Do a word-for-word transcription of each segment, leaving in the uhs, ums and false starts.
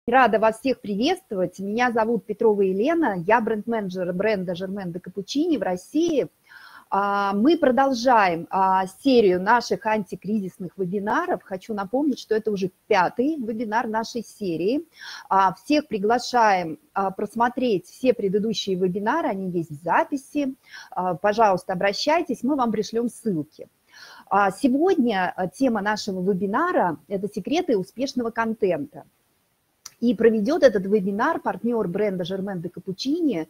Рада вас всех приветствовать. Меня зовут Петрова Елена, я бренд-менеджер бренда Germain de Cappuccini в России. Мы продолжаем серию наших антикризисных вебинаров. Хочу напомнить, что это уже пятый вебинар нашей серии. Всех приглашаем просмотреть все предыдущие вебинары, они есть в записи. Пожалуйста, обращайтесь, мы вам пришлем ссылки. Сегодня тема нашего вебинара – это секреты успешного контента. И проведет этот вебинар партнер бренда Germain de Cappuccini,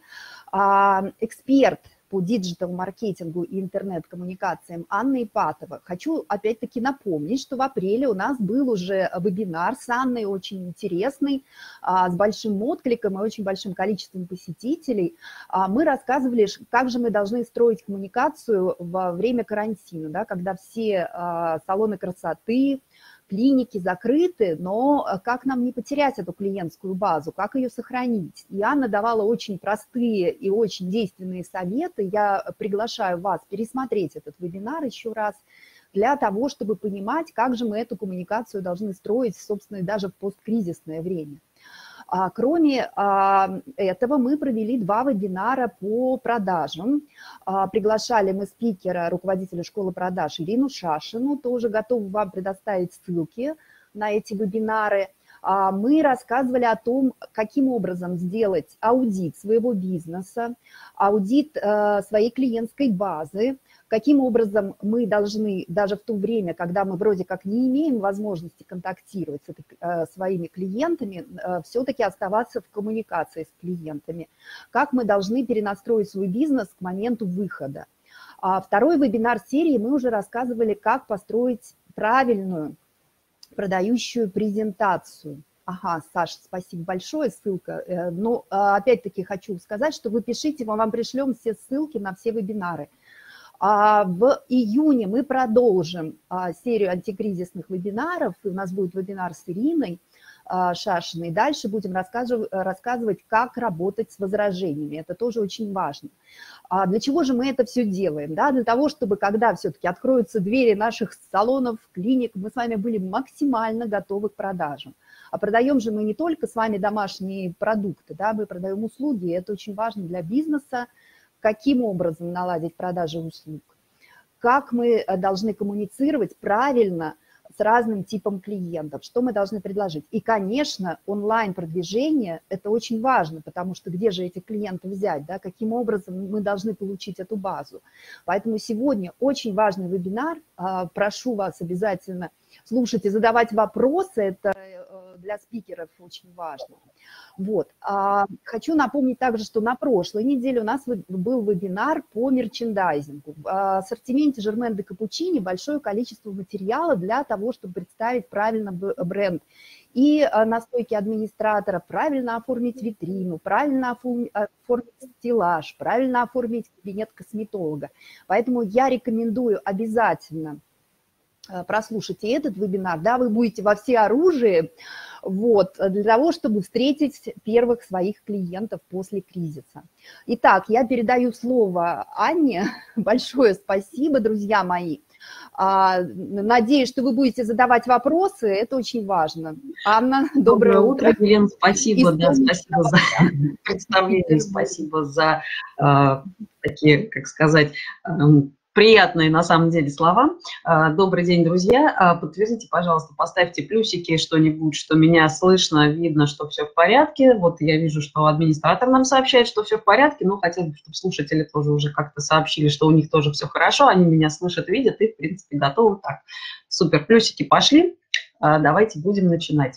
эксперт по диджитал-маркетингу и интернет-коммуникациям Анна Ипатова. Хочу опять-таки напомнить, что в апреле у нас был уже вебинар с Анной, очень интересный, с большим откликом и очень большим количеством посетителей. Мы рассказывали, как же мы должны строить коммуникацию во время карантина, да, когда все салоны красоты, клиники закрыты, но как нам не потерять эту клиентскую базу, как ее сохранить? И Анна давала очень простые и очень действенные советы. Я приглашаю вас пересмотреть этот вебинар еще раз для того, чтобы понимать, как же мы эту коммуникацию должны строить, собственно, даже в посткризисное время. Кроме этого, мы провели два вебинара по продажам. Приглашали мы спикера, руководителя школы продаж Ирину Шашину, тоже готовы вам предоставить ссылки на эти вебинары. Мы рассказывали о том, каким образом сделать аудит своего бизнеса, аудит своей клиентской базы, каким образом мы должны, даже в то время, когда мы вроде как не имеем возможности контактировать с э, своими клиентами, э, все-таки оставаться в коммуникации с клиентами, как мы должны перенастроить свой бизнес к моменту выхода. А второй вебинар серии мы уже рассказывали, как построить правильную продающую презентацию. Ага, Саша, спасибо большое, ссылка. Но опять-таки хочу сказать, что вы пишите, мы вам пришлем все ссылки на все вебинары. В июне мы продолжим серию антикризисных вебинаров. У нас будет вебинар с Ириной Шашиной. Дальше будем рассказывать, как работать с возражениями. Это тоже очень важно. Для чего же мы это все делаем? Да, для того, чтобы когда все-таки откроются двери наших салонов, клиник, мы с вами были максимально готовы к продажам. А продаем же мы не только с вами домашние продукты, да, мы продаем услуги, и это очень важно для бизнеса. Каким образом наладить продажи услуг, как мы должны коммуницировать правильно с разным типом клиентов, что мы должны предложить. И, конечно, онлайн-продвижение – это очень важно, потому что где же этих клиентов взять, да, каким образом мы должны получить эту базу. Поэтому сегодня очень важный вебинар, прошу вас обязательно слушать и задавать вопросы, это для спикеров очень важно. Вот. Хочу напомнить также, что на прошлой неделе у нас был вебинар по мерчендайзингу. В ассортименте Germain de Cappuccini большое количество материала для того, чтобы представить правильно бренд. И настойки администратора, правильно оформить витрину, правильно оформить стеллаж, правильно оформить кабинет косметолога. Поэтому я рекомендую обязательно прослушать и этот вебинар, да, вы будете во всеоружии, вот, для того, чтобы встретить первых своих клиентов после кризиса. Итак, я передаю слово Анне. Большое спасибо, друзья мои. Надеюсь, что вы будете задавать вопросы, это очень важно. Анна, доброе, доброе утро. утро. Елена, спасибо, да, спасибо за представление, спасибо за э, такие, как сказать, э, приятные на самом деле слова. Добрый день, друзья. Подтвердите, пожалуйста, поставьте плюсики, что-нибудь, что меня слышно, видно, что все в порядке. Вот я вижу, что администратор нам сообщает, что все в порядке, но хотелось бы, чтобы слушатели тоже уже как-то сообщили, что у них тоже все хорошо, они меня слышат, видят и, в принципе, готовы. Так, супер, плюсики пошли. Давайте будем начинать.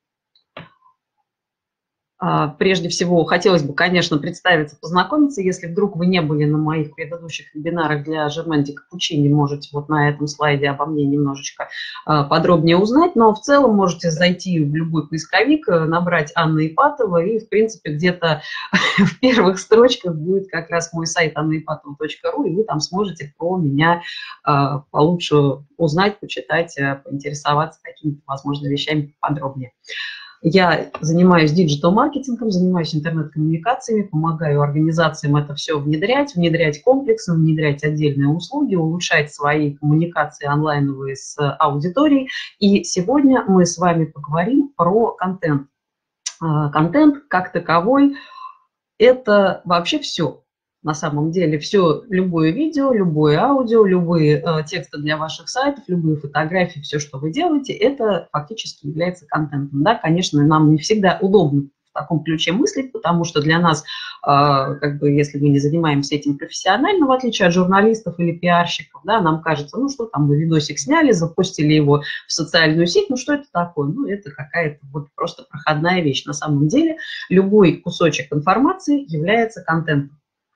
Прежде всего, хотелось бы, конечно, представиться, познакомиться. Если вдруг вы не были на моих предыдущих вебинарах для Germain de Cappuccini, можете вот на этом слайде обо мне немножечко подробнее узнать. Но в целом можете зайти в любой поисковик, набрать Анна Ипатова, и, в принципе, где-то в первых строчках будет как раз мой сайт анна ипатова точка ру, и вы там сможете про меня получше узнать, почитать, поинтересоваться какими-то, возможно, вещами подробнее. Я занимаюсь диджитал-маркетингом, занимаюсь интернет-коммуникациями, помогаю организациям это все внедрять, внедрять комплексно, внедрять отдельные услуги, улучшать свои коммуникации онлайновые с аудиторией. И сегодня мы с вами поговорим про контент. контент как таковой – это вообще все. На самом деле все, любое видео, любое аудио, любые э, тексты для ваших сайтов, любые фотографии, все, что вы делаете, это фактически является контентом. Да, конечно, нам не всегда удобно в таком ключе мыслить, потому что для нас, э, как бы, если мы не занимаемся этим профессионально, в отличие от журналистов или пиарщиков, да, нам кажется, ну что там, мы видосик сняли, запустили его в социальную сеть, ну что это такое? Ну это какая-то вот просто проходная вещь. На самом деле любой кусочек информации является контентом.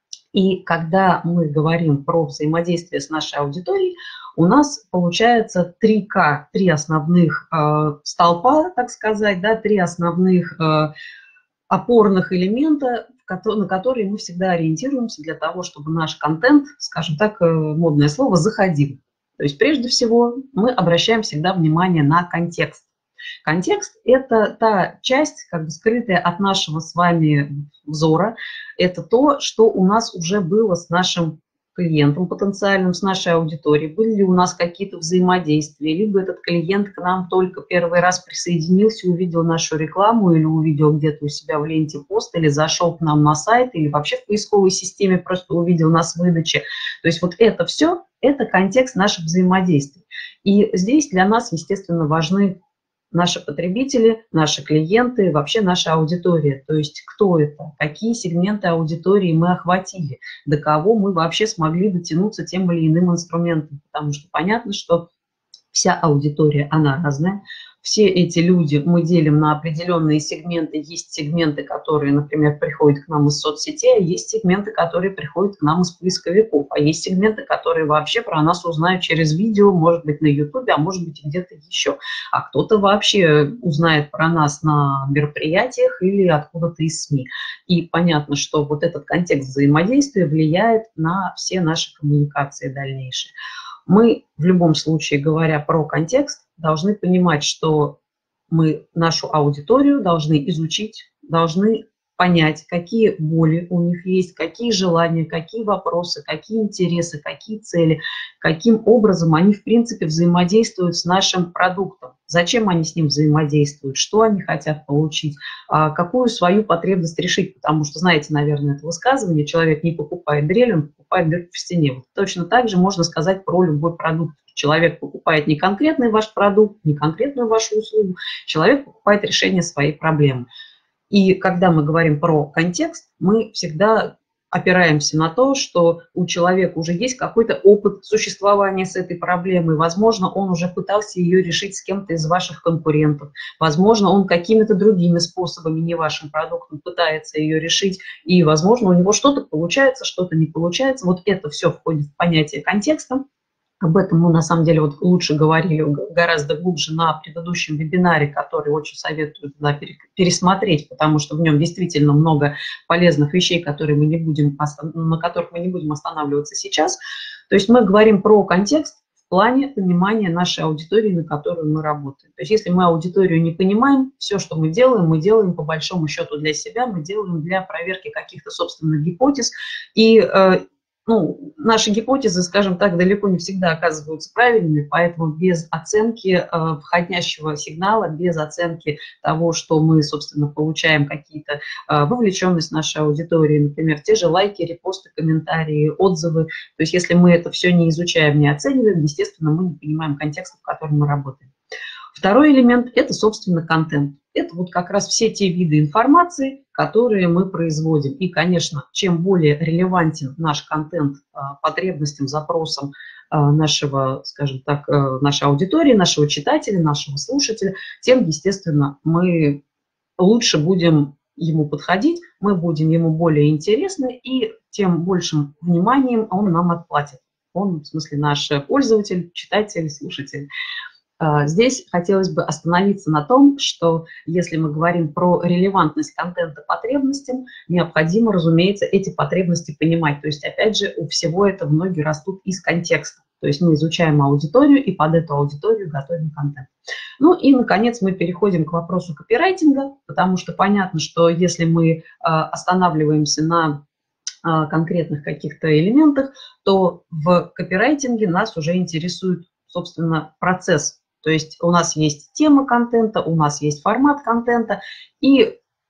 И когда мы говорим про взаимодействие с нашей аудиторией, у нас получается три К, три основных э, столпа, так сказать, да, три основных э, опорных элемента, на которые мы всегда ориентируемся для того, чтобы наш контент, скажем так, э, модное слово, заходил. То есть прежде всего мы обращаем всегда внимание на контекст. Контекст – это та часть, как бы скрытая от нашего с вами взора, это то, что у нас уже было с нашим клиентом потенциальным, с нашей аудиторией, были ли у нас какие-то взаимодействия, либо этот клиент к нам только первый раз присоединился, увидел нашу рекламу или увидел где-то у себя в ленте пост, или зашел к нам на сайт, или вообще в поисковой системе просто увидел нас в выдаче. То есть вот это все – это контекст наших взаимодействий. И здесь для нас, естественно, важны наши потребители, наши клиенты, вообще наша аудитория. То есть кто это, какие сегменты аудитории мы охватили, до кого мы вообще смогли дотянуться тем или иным инструментом. Потому что понятно, что вся аудитория, она разная. Все эти люди мы делим на определенные сегменты. Есть сегменты, которые, например, приходят к нам из соцсетей, а есть сегменты, которые приходят к нам из поисковиков, а есть сегменты, которые вообще про нас узнают через видео, может быть, на ютубе, а может быть, где-то еще. А кто-то вообще узнает про нас на мероприятиях или откуда-то из СМИ. И понятно, что вот этот контекст взаимодействия влияет на все наши коммуникации дальнейшие. Мы в любом случае, говоря про контекст, должны понимать, что мы нашу аудиторию должны изучить, должны понять, какие боли у них есть, какие желания, какие вопросы, какие интересы, какие цели, каким образом они, в принципе, взаимодействуют с нашим продуктом, зачем они с ним взаимодействуют, что они хотят получить, какую свою потребность решить. Потому что, знаете, наверное, это высказывание: человек не покупает дрель, он покупает дырку в стене. Вот точно так же можно сказать про любой продукт. Человек покупает не конкретный ваш продукт, не конкретную вашу услугу, человек покупает решение своей проблемы. И когда мы говорим про контекст, мы всегда опираемся на то, что у человека уже есть какой-то опыт существования с этой проблемой. Возможно, он уже пытался ее решить с кем-то из ваших конкурентов. Возможно, он какими-то другими способами, не вашим продуктом, пытается ее решить. И, возможно, у него что-то получается, что-то не получается. Вот это все входит в понятие контекста. Об этом мы, на самом деле, вот лучше говорили гораздо глубже на предыдущем вебинаре, который очень советую туда пересмотреть, потому что в нем действительно много полезных вещей, которые мы не будем, на которых мы не будем останавливаться сейчас. То есть мы говорим про контекст в плане понимания нашей аудитории, на которую мы работаем. То есть если мы аудиторию не понимаем, все, что мы делаем, мы делаем по большому счету для себя, мы делаем для проверки каких-то собственных гипотез. И Ну, наши гипотезы, скажем так, далеко не всегда оказываются правильными, поэтому без оценки э, входящего сигнала, без оценки того, что мы, собственно, получаем какие-то э, вовлеченность нашей аудитории, например, те же лайки, репосты, комментарии, отзывы. То есть если мы это все не изучаем, не оцениваем, естественно, мы не понимаем контекста, в котором мы работаем. Второй элемент – это, собственно, контент. Это вот как раз все те виды информации, которые мы производим. И, конечно, чем более релевантен наш контент потребностям, запросам нашего, скажем так, нашей аудитории, нашего читателя, нашего слушателя, тем, естественно, мы лучше будем ему подходить, мы будем ему более интересны, и тем большим вниманием он нам отплатит. Он, в смысле, наш пользователь, читатель, слушатель. Здесь хотелось бы остановиться на том, что если мы говорим про релевантность контента потребностям, необходимо, разумеется, эти потребности понимать. То есть, опять же, у всего этого ноги растут из контекста. То есть мы изучаем аудиторию и под эту аудиторию готовим контент. Ну и, наконец, мы переходим к вопросу копирайтинга, потому что понятно, что если мы останавливаемся на конкретных каких-то элементах, то в копирайтинге нас уже интересует, собственно, процесс. То есть у нас есть тема контента, у нас есть формат контента, и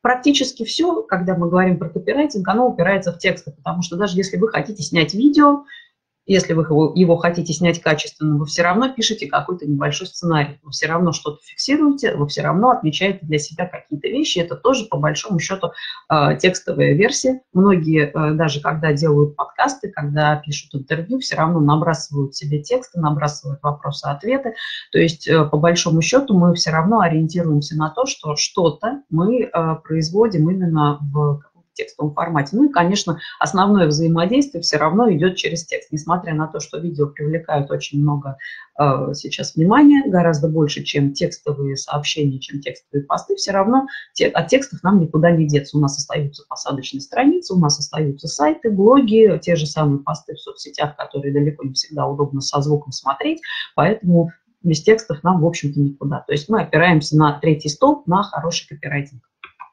практически все, когда мы говорим про копирайтинг, оно упирается в тексты, потому что даже если вы хотите снять видео, если вы его, его хотите снять качественно, вы все равно пишете какой-то небольшой сценарий, вы все равно что-то фиксируете, вы все равно отмечаете для себя какие-то вещи. Это тоже, по большому счету, э, текстовая версия. Многие, э, даже когда делают подкасты, когда пишут интервью, все равно набрасывают себе тексты, набрасывают вопросы-ответы. То есть, э, по большому счету, мы все равно ориентируемся на то, что что-то мы э, производим именно в текстовом формате. Ну и, конечно, основное взаимодействие все равно идет через текст. Несмотря на то, что видео привлекают очень много э, сейчас внимания, гораздо больше, чем текстовые сообщения, чем текстовые посты, все равно те, от текстов нам никуда не деться. У нас остаются посадочные страницы, у нас остаются сайты, блоги, те же самые посты в соцсетях, которые далеко не всегда удобно со звуком смотреть, поэтому без текстов нам, в общем-то, никуда. То есть мы опираемся на третий столб, на хороший копирайтинг.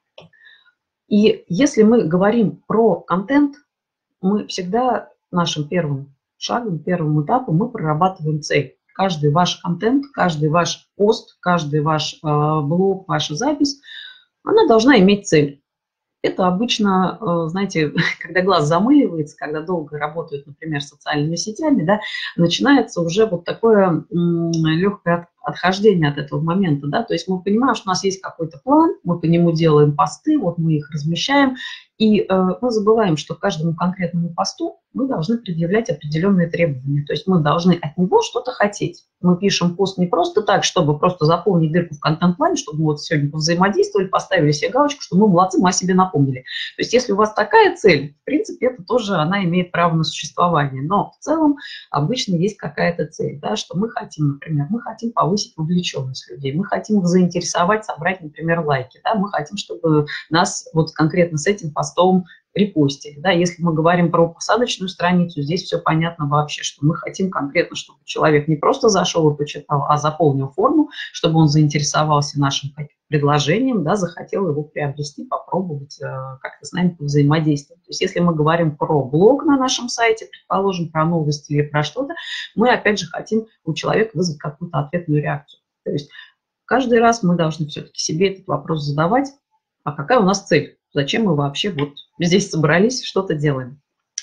И если мы говорим про контент, мы всегда нашим первым шагом, первым этапом мы прорабатываем цель. Каждый ваш контент, каждый ваш пост, каждый ваш э, блог, ваша запись, она должна иметь цель. Это обычно, э, знаете, когда глаз замыливается, когда долго работают, например, социальными сетями, да, начинается уже вот такое легкое отхождение от этого момента, да, то есть мы понимаем, что у нас есть какой-то план, мы по нему делаем посты, вот мы их размещаем, и э, мы забываем, что каждому конкретному посту мы должны предъявлять определенные требования, то есть мы должны от него что-то хотеть. Мы пишем пост не просто так, чтобы просто заполнить дырку в контент-плане, чтобы мы вот сегодня взаимодействовали, поставили себе галочку, что мы молодцы, мы о себе напомнили. То есть если у вас такая цель, в принципе, это тоже она имеет право на существование, но в целом обычно есть какая-то цель, да, что мы хотим, например, мы хотим повысить вовлеченность людей, мы хотим их заинтересовать, собрать, например, лайки, да, мы хотим, чтобы нас вот конкретно с этим постом репостили. Да, если мы говорим про посадочную страницу, здесь все понятно вообще, что мы хотим конкретно, чтобы человек не просто зашел и почитал, а заполнил форму, чтобы он заинтересовался нашим предложением, да, захотел его приобрести, попробовать как-то с нами взаимодействовать. То есть если мы говорим про блог на нашем сайте, предположим, про новости или про что-то, мы опять же хотим у человека вызвать какую-то ответную реакцию. То есть каждый раз мы должны все-таки себе этот вопрос задавать, а какая у нас цель? Зачем мы вообще вот здесь собрались, что-то делаем?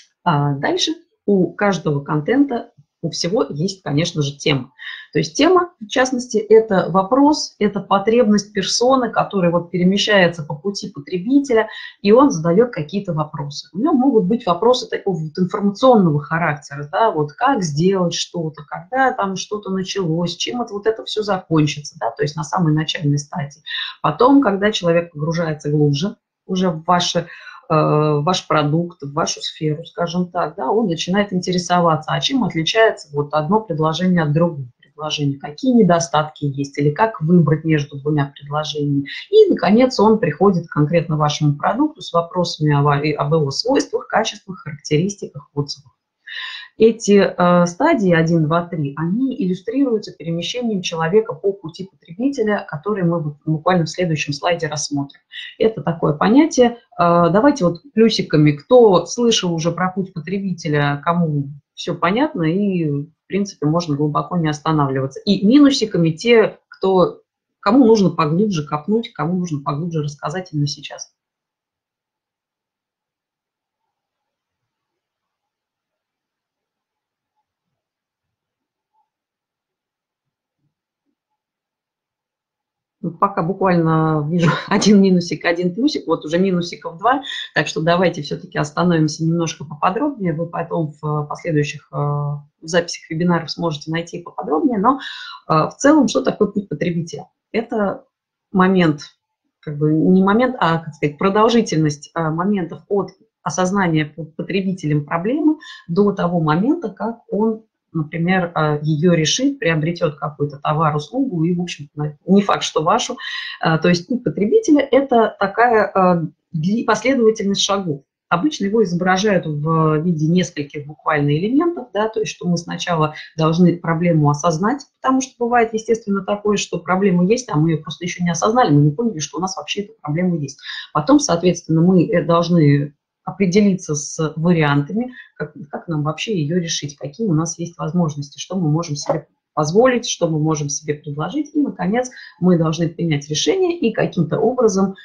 А дальше у каждого контента, у всего есть, конечно же, тема. То есть тема, в частности, это вопрос, это потребность персоны, которая вот перемещается по пути потребителя, и он задает какие-то вопросы. У него могут быть вопросы такого вот информационного характера, да, вот как сделать что-то, когда там что-то началось, чем это, вот это все закончится, да, то есть на самой начальной стадии. Потом, когда человек погружается глубже, уже в ваше, э, ваш продукт, в вашу сферу, скажем так, да, он начинает интересоваться, а чем отличается вот одно предложение от другого предложения, какие недостатки есть, или как выбрать между двумя предложениями. И, наконец, он приходит к конкретно вашему продукту с вопросами об, об его свойствах, качествах, характеристиках, отзывах. Эти э, стадии один, два, три, они иллюстрируются перемещением человека по пути потребителя, который мы буквально в следующем слайде рассмотрим. Это такое понятие. Э, давайте вот плюсиками, кто слышал уже про путь потребителя, кому все понятно, и, в принципе, можно глубоко не останавливаться. И минусиками те, кто, кому нужно поглубже копнуть, кому нужно поглубже рассказать именно сейчас. Пока буквально вижу один минусик, один плюсик, вот уже минусиков два, так что давайте все-таки остановимся немножко поподробнее, вы потом в последующих в записях вебинаров сможете найти поподробнее, но в целом, что такое путь потребителя? Это момент, как бы не момент, а, как сказать, продолжительность моментов от осознания потребителем проблемы до того момента, как он, например, ее решит, приобретет какой-то товар, услугу и, в общем, не факт, что вашу. То есть путь потребителя – это такая последовательность шагов. Обычно его изображают в виде нескольких буквально элементов, да, то есть что мы сначала должны проблему осознать, потому что бывает, естественно, такое, что проблема есть, а мы ее просто еще не осознали, мы не поняли, что у нас вообще эта проблема есть. Потом, соответственно, мы должны определиться с вариантами, как, как нам вообще ее решить, какие у нас есть возможности, что мы можем себе позволить, что мы можем себе предложить. И, наконец, мы должны принять решение и каким-то образом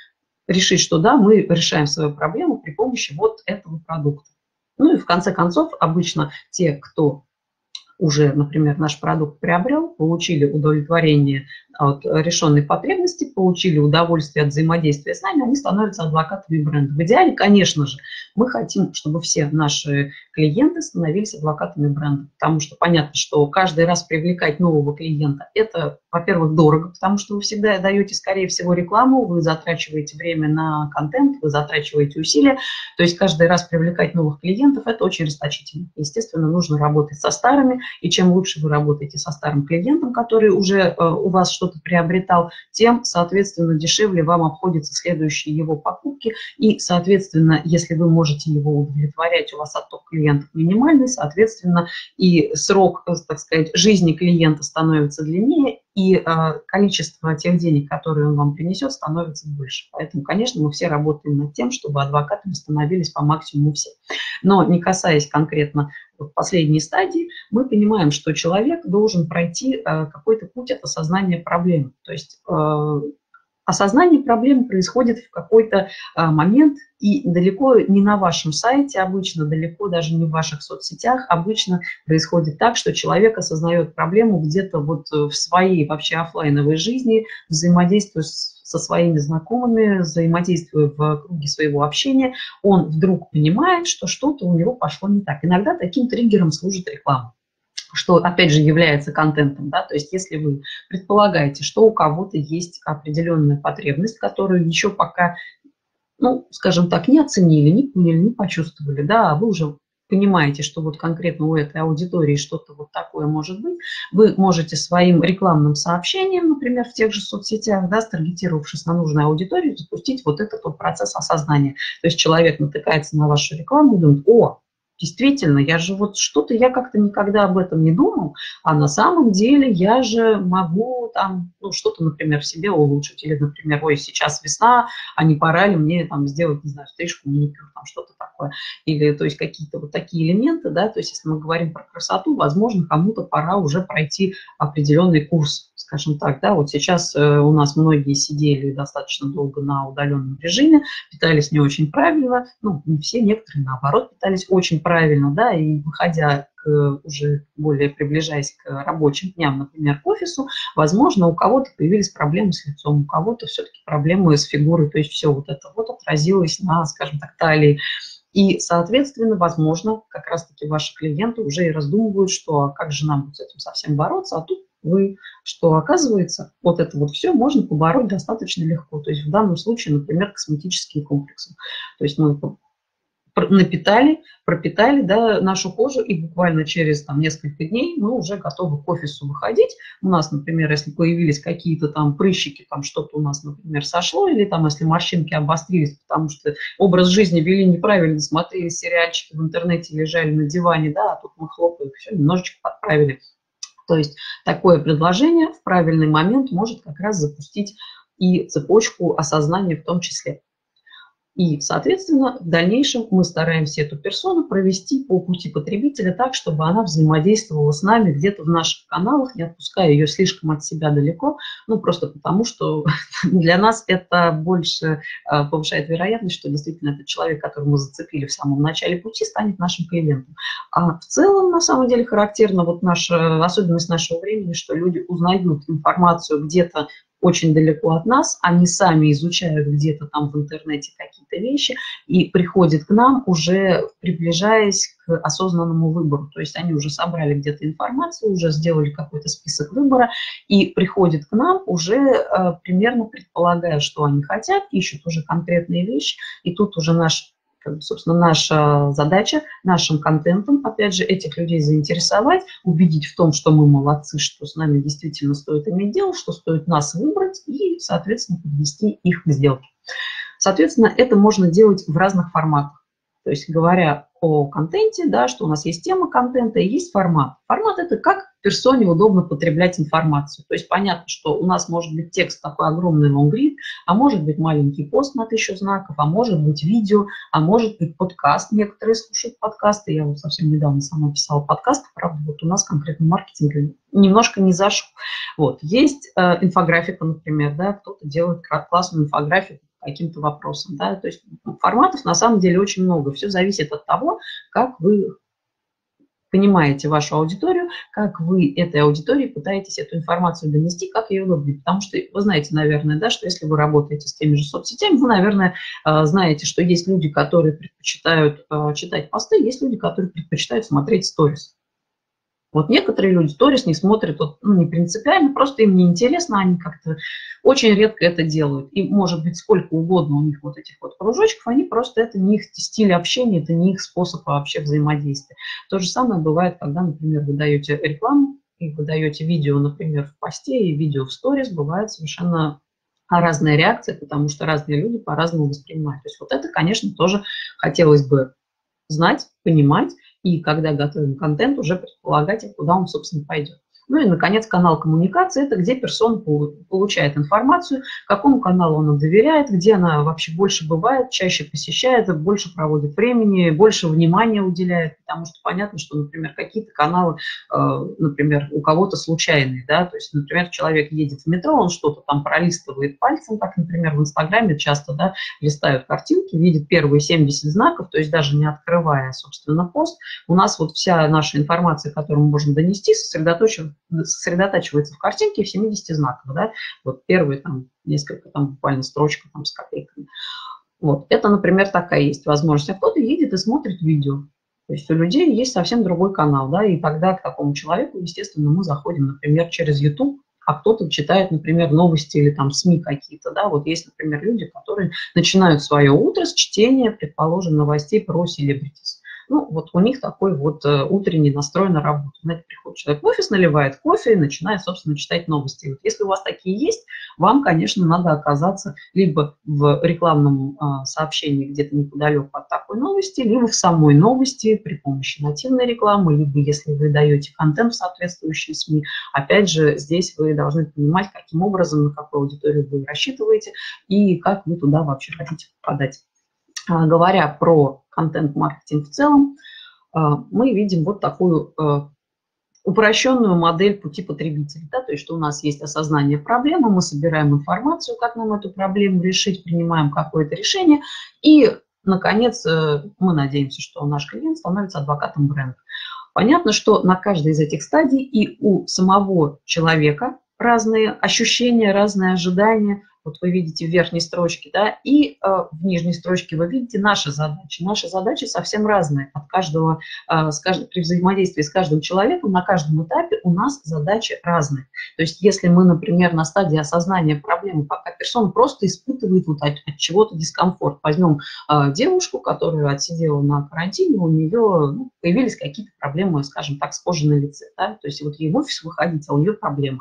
решить, что да, мы решаем свою проблему при помощи вот этого продукта. Ну и в конце концов, обычно те, кто уже, например, наш продукт приобрел, получили удовлетворение от решенной потребности, получили удовольствие от взаимодействия с нами, они становятся адвокатами бренда. В идеале, конечно же, мы хотим, чтобы все наши клиенты становились адвокатами бренда, потому что понятно, что каждый раз привлекать нового клиента – это, во-первых, дорого, потому что вы всегда даете, скорее всего, рекламу, вы затрачиваете время на контент, вы затрачиваете усилия, то есть каждый раз привлекать новых клиентов – это очень расточительно. Естественно, нужно работать со старыми, и чем лучше вы работаете со старым клиентом, который уже э, у вас что-то приобретал, тем, соответственно, дешевле вам обходятся следующие его покупки. И, соответственно, если вы можете его удовлетворять, у вас отток клиентов минимальный, соответственно, и срок, так сказать, жизни клиента становится длиннее, и э, количество тех денег, которые он вам принесет, становится больше. Поэтому, конечно, мы все работаем над тем, чтобы адвокатами становились по максимуму все. Но не касаясь конкретно последней стадии, мы понимаем, что человек должен пройти э, какой-то путь от осознания проблемы. То есть э, осознание проблемы происходит в какой-то э, момент, и далеко не на вашем сайте, обычно далеко даже не в ваших соцсетях, обычно происходит так, что человек осознает проблему где-то вот в своей вообще офлайновой жизни, взаимодействуя с со своими знакомыми, взаимодействуя в круге своего общения, он вдруг понимает, что что-то у него пошло не так. Иногда таким триггером служит реклама, что, опять же, является контентом. Да? То есть если вы предполагаете, что у кого-то есть определенная потребность, которую еще пока, ну, скажем так, не оценили, не поняли, не почувствовали, да, а вы уже понимаете, что вот конкретно у этой аудитории что-то вот такое может быть, вы можете своим рекламным сообщением, например, в тех же соцсетях, да, старгетировавшись на нужную аудиторию, запустить вот этот вот процесс осознания. То есть человек натыкается на вашу рекламу и думает: о, действительно, я же вот что-то, я как-то никогда об этом не думал, а на самом деле я же могу там, ну, что-то, например, в себе улучшить. Или, например, ой, сейчас весна, а не пора ли мне там сделать, не знаю, стрижку, маникюр, там что-то такое. Или, то есть, какие-то вот такие элементы, да, то есть, если мы говорим про красоту, возможно, кому-то пора уже пройти определенный курс, скажем так, да, вот сейчас э, у нас многие сидели достаточно долго на удаленном режиме, питались не очень правильно, ну, не все, некоторые, наоборот, питались очень правильно, да, и выходя к, уже более приближаясь к рабочим дням, например, к офису, возможно, у кого-то появились проблемы с лицом, у кого-то все-таки проблемы с фигурой, то есть все вот это вот отразилось на, скажем так, талии. И, соответственно, возможно, как раз-таки ваши клиенты уже и раздумывают, что а как же нам с этим совсем бороться, а тут вы, что оказывается, вот это вот все можно побороть достаточно легко. То есть в данном случае, например, косметические комплексы. То есть мы напитали, пропитали, да, нашу кожу, и буквально через там, несколько дней мы уже готовы к офису выходить. У нас, например, если появились какие-то там прыщики, там что-то у нас, например, сошло, или там если морщинки обострились, потому что образ жизни вели неправильно, смотрели сериальчики в интернете, лежали на диване, да, а тут мы хлопаем, все, немножечко подправили. То есть такое предложение в правильный момент может как раз запустить и цепочку осознания в том числе. И, соответственно, в дальнейшем мы стараемся эту персону провести по пути потребителя так, чтобы она взаимодействовала с нами где-то в наших каналах, не отпуская ее слишком от себя далеко, ну, просто потому, что для нас это больше повышает вероятность, что действительно этот человек, которого мы зацепили в самом начале пути, станет нашим клиентом. А в целом, на самом деле, характерна вот наша особенность нашего времени, что люди узнают информацию где-то очень далеко от нас, они сами изучают где-то там в интернете какие-то вещи и приходят к нам, уже приближаясь к осознанному выбору. То есть они уже собрали где-то информацию, уже сделали какой-то список выбора и приходят к нам, уже э, примерно предполагая, что они хотят, ищут уже конкретные вещи. И тут уже наш собственно, наша задача нашим контентом, опять же, этих людей заинтересовать, убедить в том, что мы молодцы, что с нами действительно стоит иметь дело, что стоит нас выбрать и, соответственно, подвести их к сделке. Соответственно, это можно делать в разных форматах. То есть, говоря о контенте, да, что у нас есть тема контента и есть формат. Формат – это как персоне удобно потреблять информацию. То есть понятно, что у нас может быть текст такой огромный лонгрид, а может быть маленький пост на тысячу знаков, а может быть видео, а может быть подкаст. Некоторые слушают подкасты. Я вот совсем недавно сама писала подкасты, правда, вот у нас конкретно маркетинг немножко не зашел. Вот. Есть э, инфографика, например, да, кто-то делает классную инфографику, каким-то вопросам. Да? То есть форматов на самом деле очень много. Все зависит от того, как вы понимаете вашу аудиторию, как вы этой аудитории пытаетесь эту информацию донести, как ее выглядит. Потому что вы знаете, наверное, да, что если вы работаете с теми же соцсетями, вы, наверное, знаете, что есть люди, которые предпочитают читать посты, есть люди, которые предпочитают смотреть сторис. Вот некоторые люди сторис не смотрят, вот, ну, не принципиально, просто им не интересно, они как-то очень редко это делают. И может быть сколько угодно у них вот этих вот кружочков, они просто, это не их стиль общения, это не их способ вообще взаимодействия. То же самое бывает, когда, например, вы даете рекламу, и вы даете видео, например, в посте и видео в сторис, бывает совершенно разная реакция, потому что разные люди по-разному воспринимают. То есть вот это, конечно, тоже хотелось бы знать, понимать, и когда готовим контент, уже предполагать, куда он, собственно, пойдет. Ну и, наконец, канал коммуникации – это где персона получает информацию, какому каналу она доверяет, где она вообще больше бывает, чаще посещает, больше проводит времени, больше внимания уделяет, потому что понятно, что, например, какие-то каналы, например, у кого-то случайные, да, то есть, например, человек едет в метро, он что-то там пролистывает пальцем, как, например, в Инстаграме часто, да, листают картинки, видит первые семьдесят знаков, то есть даже не открывая, собственно, пост, у нас вот вся наша информация, которую мы можем донести, сосредоточена сосредотачивается в картинке в семидесяти знаках, да, вот первые там несколько, там буквально строчка там с копейками. Вот, это, например, такая есть возможность. А кто-то едет и смотрит видео. То есть у людей есть совсем другой канал, да, и тогда к такому человеку, естественно, мы заходим, например, через YouTube, а кто-то читает, например, новости или там СМИ какие-то, да, вот есть, например, люди, которые начинают свое утро с чтения, предположим, новостей про селебритис. Ну, вот у них такой вот э, утренний настрой на работу. Знаете, приходит человек в офис, наливает кофе и начинает, собственно, читать новости. И вот если у вас такие есть, вам, конечно, надо оказаться либо в рекламном э, сообщении где-то неподалеку от такой новости, либо в самой новости при помощи нативной рекламы, либо если вы даете контент в соответствующие СМИ. Опять же, здесь вы должны понимать, каким образом, на какую аудиторию вы рассчитываете и как вы туда вообще хотите попадать. Говоря про контент-маркетинг в целом, мы видим вот такую упрощенную модель пути потребителя. Да? То есть, что у нас есть осознание проблемы, мы собираем информацию, как нам эту проблему решить, принимаем какое-то решение, и, наконец, мы надеемся, что наш клиент становится адвокатом бренда. Понятно, что на каждой из этих стадий и у самого человека разные ощущения, разные ожидания. Вот вы видите в верхней строчке, да, и э, в нижней строчке вы видите наши задачи. Наши задачи совсем разные. От каждого, э, с каждым, при взаимодействии с каждым человеком на каждом этапе у нас задачи разные. То есть если мы, например, на стадии осознания проблемы, пока персона просто испытывает вот от, от чего-то дискомфорт. Возьмем э, девушку, которая отсидела на карантине, у нее ну, появились какие-то проблемы, скажем так, с кожей на лице. Да? То есть вот ей в офис выходить, а у нее проблемы.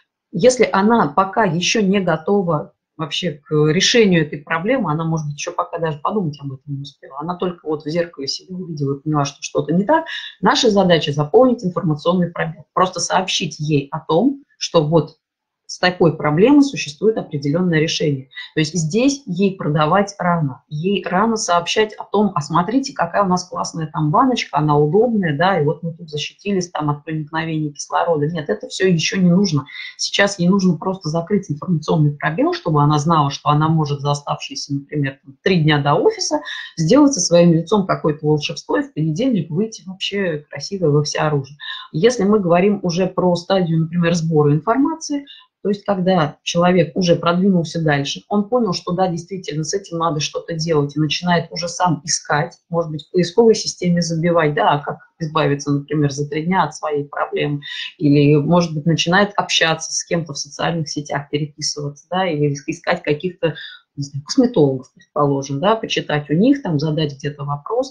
Если она пока еще не готова вообще к решению этой проблемы, она, может быть, еще пока даже подумать об этом не успела. Она только вот в зеркале себя увидела и поняла, что что-то не так. Наша задача – заполнить информационный пробел. Просто сообщить ей о том, что вот с такой проблемой существует определенное решение. То есть здесь ей продавать рано. Ей рано сообщать о том, а смотрите, какая у нас классная там баночка, она удобная, да, и вот мы тут защитились там от проникновения кислорода. Нет, это все еще не нужно. Сейчас ей нужно просто закрыть информационный пробел, чтобы она знала, что она может за оставшиеся, например, три дня до офиса сделать со своим лицом какое-то волшебство и в понедельник выйти вообще красиво во всеоружие. Если мы говорим уже про стадию, например, сбора информации, то есть, когда человек уже продвинулся дальше, он понял, что да, действительно, с этим надо что-то делать, и начинает уже сам искать, может быть, в поисковой системе забивать, да, как избавиться, например, за три дня от своей проблемы, или, может быть, начинает общаться с кем-то в социальных сетях, переписываться, да, или искать каких-то, не знаю, косметологов, предположим, да, почитать у них, там, задать где-то вопрос.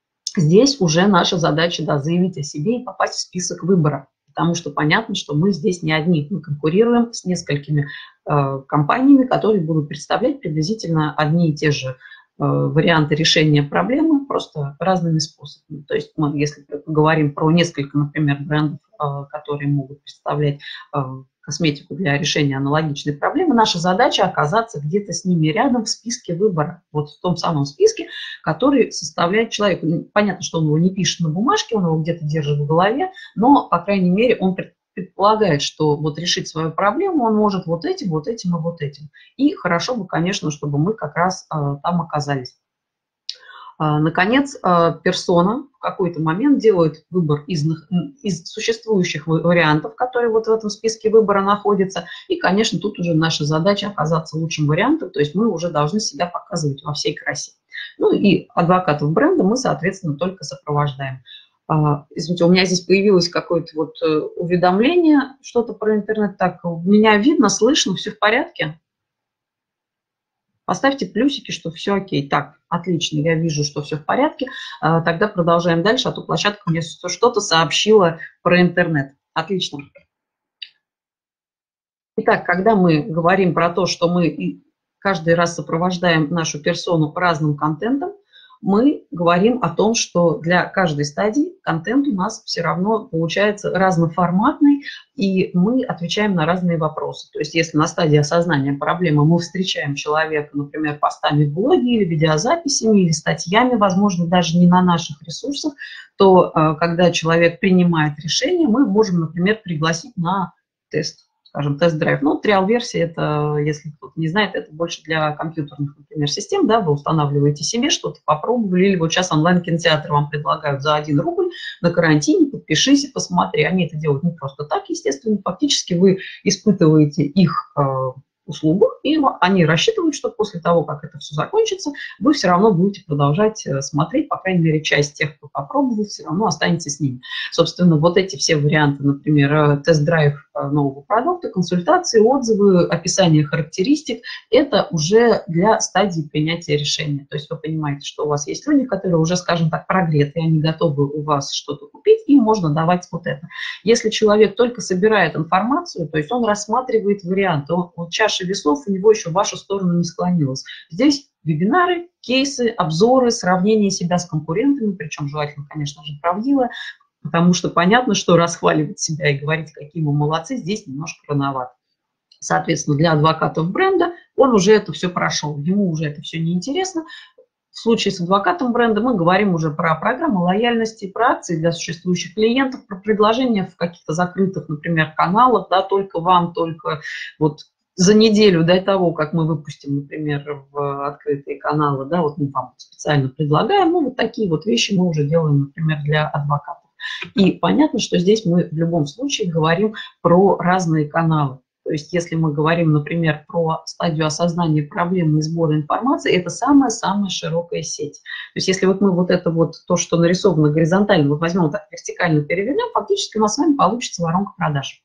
Здесь уже наша задача, да, заявить о себе и попасть в список выбора. Потому что понятно, что мы здесь не одни, мы конкурируем с несколькими э, компаниями, которые будут представлять приблизительно одни и те же э, варианты решения проблемы, просто разными способами. То есть мы, если говорим про несколько, например, брендов, э, которые могут представлять э, косметику для решения аналогичной проблемы, наша задача оказаться где-то с ними рядом в списке выбора, вот в том самом списке, который составляет человек. Понятно, что он его не пишет на бумажке, он его где-то держит в голове, но, по крайней мере, он предполагает, что вот решить свою проблему он может вот этим, вот этим и вот этим. И хорошо бы, конечно, чтобы мы как раз там оказались. Наконец, персона в какой-то момент делает выбор из, из существующих вариантов, которые вот в этом списке выбора находятся. И, конечно, тут уже наша задача оказаться лучшим вариантом, то есть мы уже должны себя показывать во всей красе. Ну и адвокатов бренда мы, соответственно, только сопровождаем. Извините, у меня здесь появилось какое-то вот уведомление, что-то про интернет. Так, меня видно, слышно, все в порядке? Поставьте плюсики, что все окей. Так, отлично, я вижу, что все в порядке. Тогда продолжаем дальше, а то площадка мне что-то сообщила про интернет. Отлично. Итак, когда мы говорим про то, что мы каждый раз сопровождаем нашу персону разным контентом, мы говорим о том, что для каждой стадии контент у нас все равно получается разноформатный, и мы отвечаем на разные вопросы. То есть если на стадии осознания проблемы мы встречаем человека, например, постами в блоге или видеозаписями, или статьями, возможно, даже не на наших ресурсах, то когда человек принимает решение, мы можем, например, пригласить на тест. Скажем, тест-драйв. Ну, триал-версия, это, если кто-то не знает, это больше для компьютерных, например, систем, да, вы устанавливаете себе что-то, попробовали, или вот сейчас онлайн-кинотеатр вам предлагают за один рубль на карантине, подпишись и посмотри. Они это делают не просто так, естественно, фактически вы испытываете их э, услугу, и они рассчитывают, что после того, как это все закончится, вы все равно будете продолжать смотреть, по крайней мере, часть тех, кто попробовал, все равно останется с ними. Собственно, вот эти все варианты, например, тест-драйв нового продукта, консультации, отзывы, описание характеристик, это уже для стадии принятия решения. То есть вы понимаете, что у вас есть люди, которые уже, скажем так, прогреты, они готовы у вас что-то купить, им можно давать вот это. Если человек только собирает информацию, то есть он рассматривает варианты, он, он чаша весов у него еще в вашу сторону не склонилась. Здесь вебинары, кейсы, обзоры, сравнение себя с конкурентами, причем желательно, конечно же, правдиво, потому что понятно, что расхваливать себя и говорить, какие мы молодцы, здесь немножко рановато. Соответственно, для адвокатов бренда он уже это все прошел, ему уже это все неинтересно. В случае с адвокатом бренда мы говорим уже про программы лояльности, про акции для существующих клиентов, про предложения в каких-то закрытых, например, каналах, да, только вам, только вот за неделю до того, как мы выпустим, например, в открытые каналы, да, вот мы вам специально предлагаем, ну, вот такие вот вещи мы уже делаем, например, для адвокатов. И понятно, что здесь мы в любом случае говорим про разные каналы. То есть если мы говорим, например, про стадию осознания проблемы и сбора информации, это самая-самая широкая сеть. То есть если вот мы вот это вот, то, что нарисовано горизонтально, вот возьмем так вертикально перевернем, фактически у нас с вами получится воронка продаж.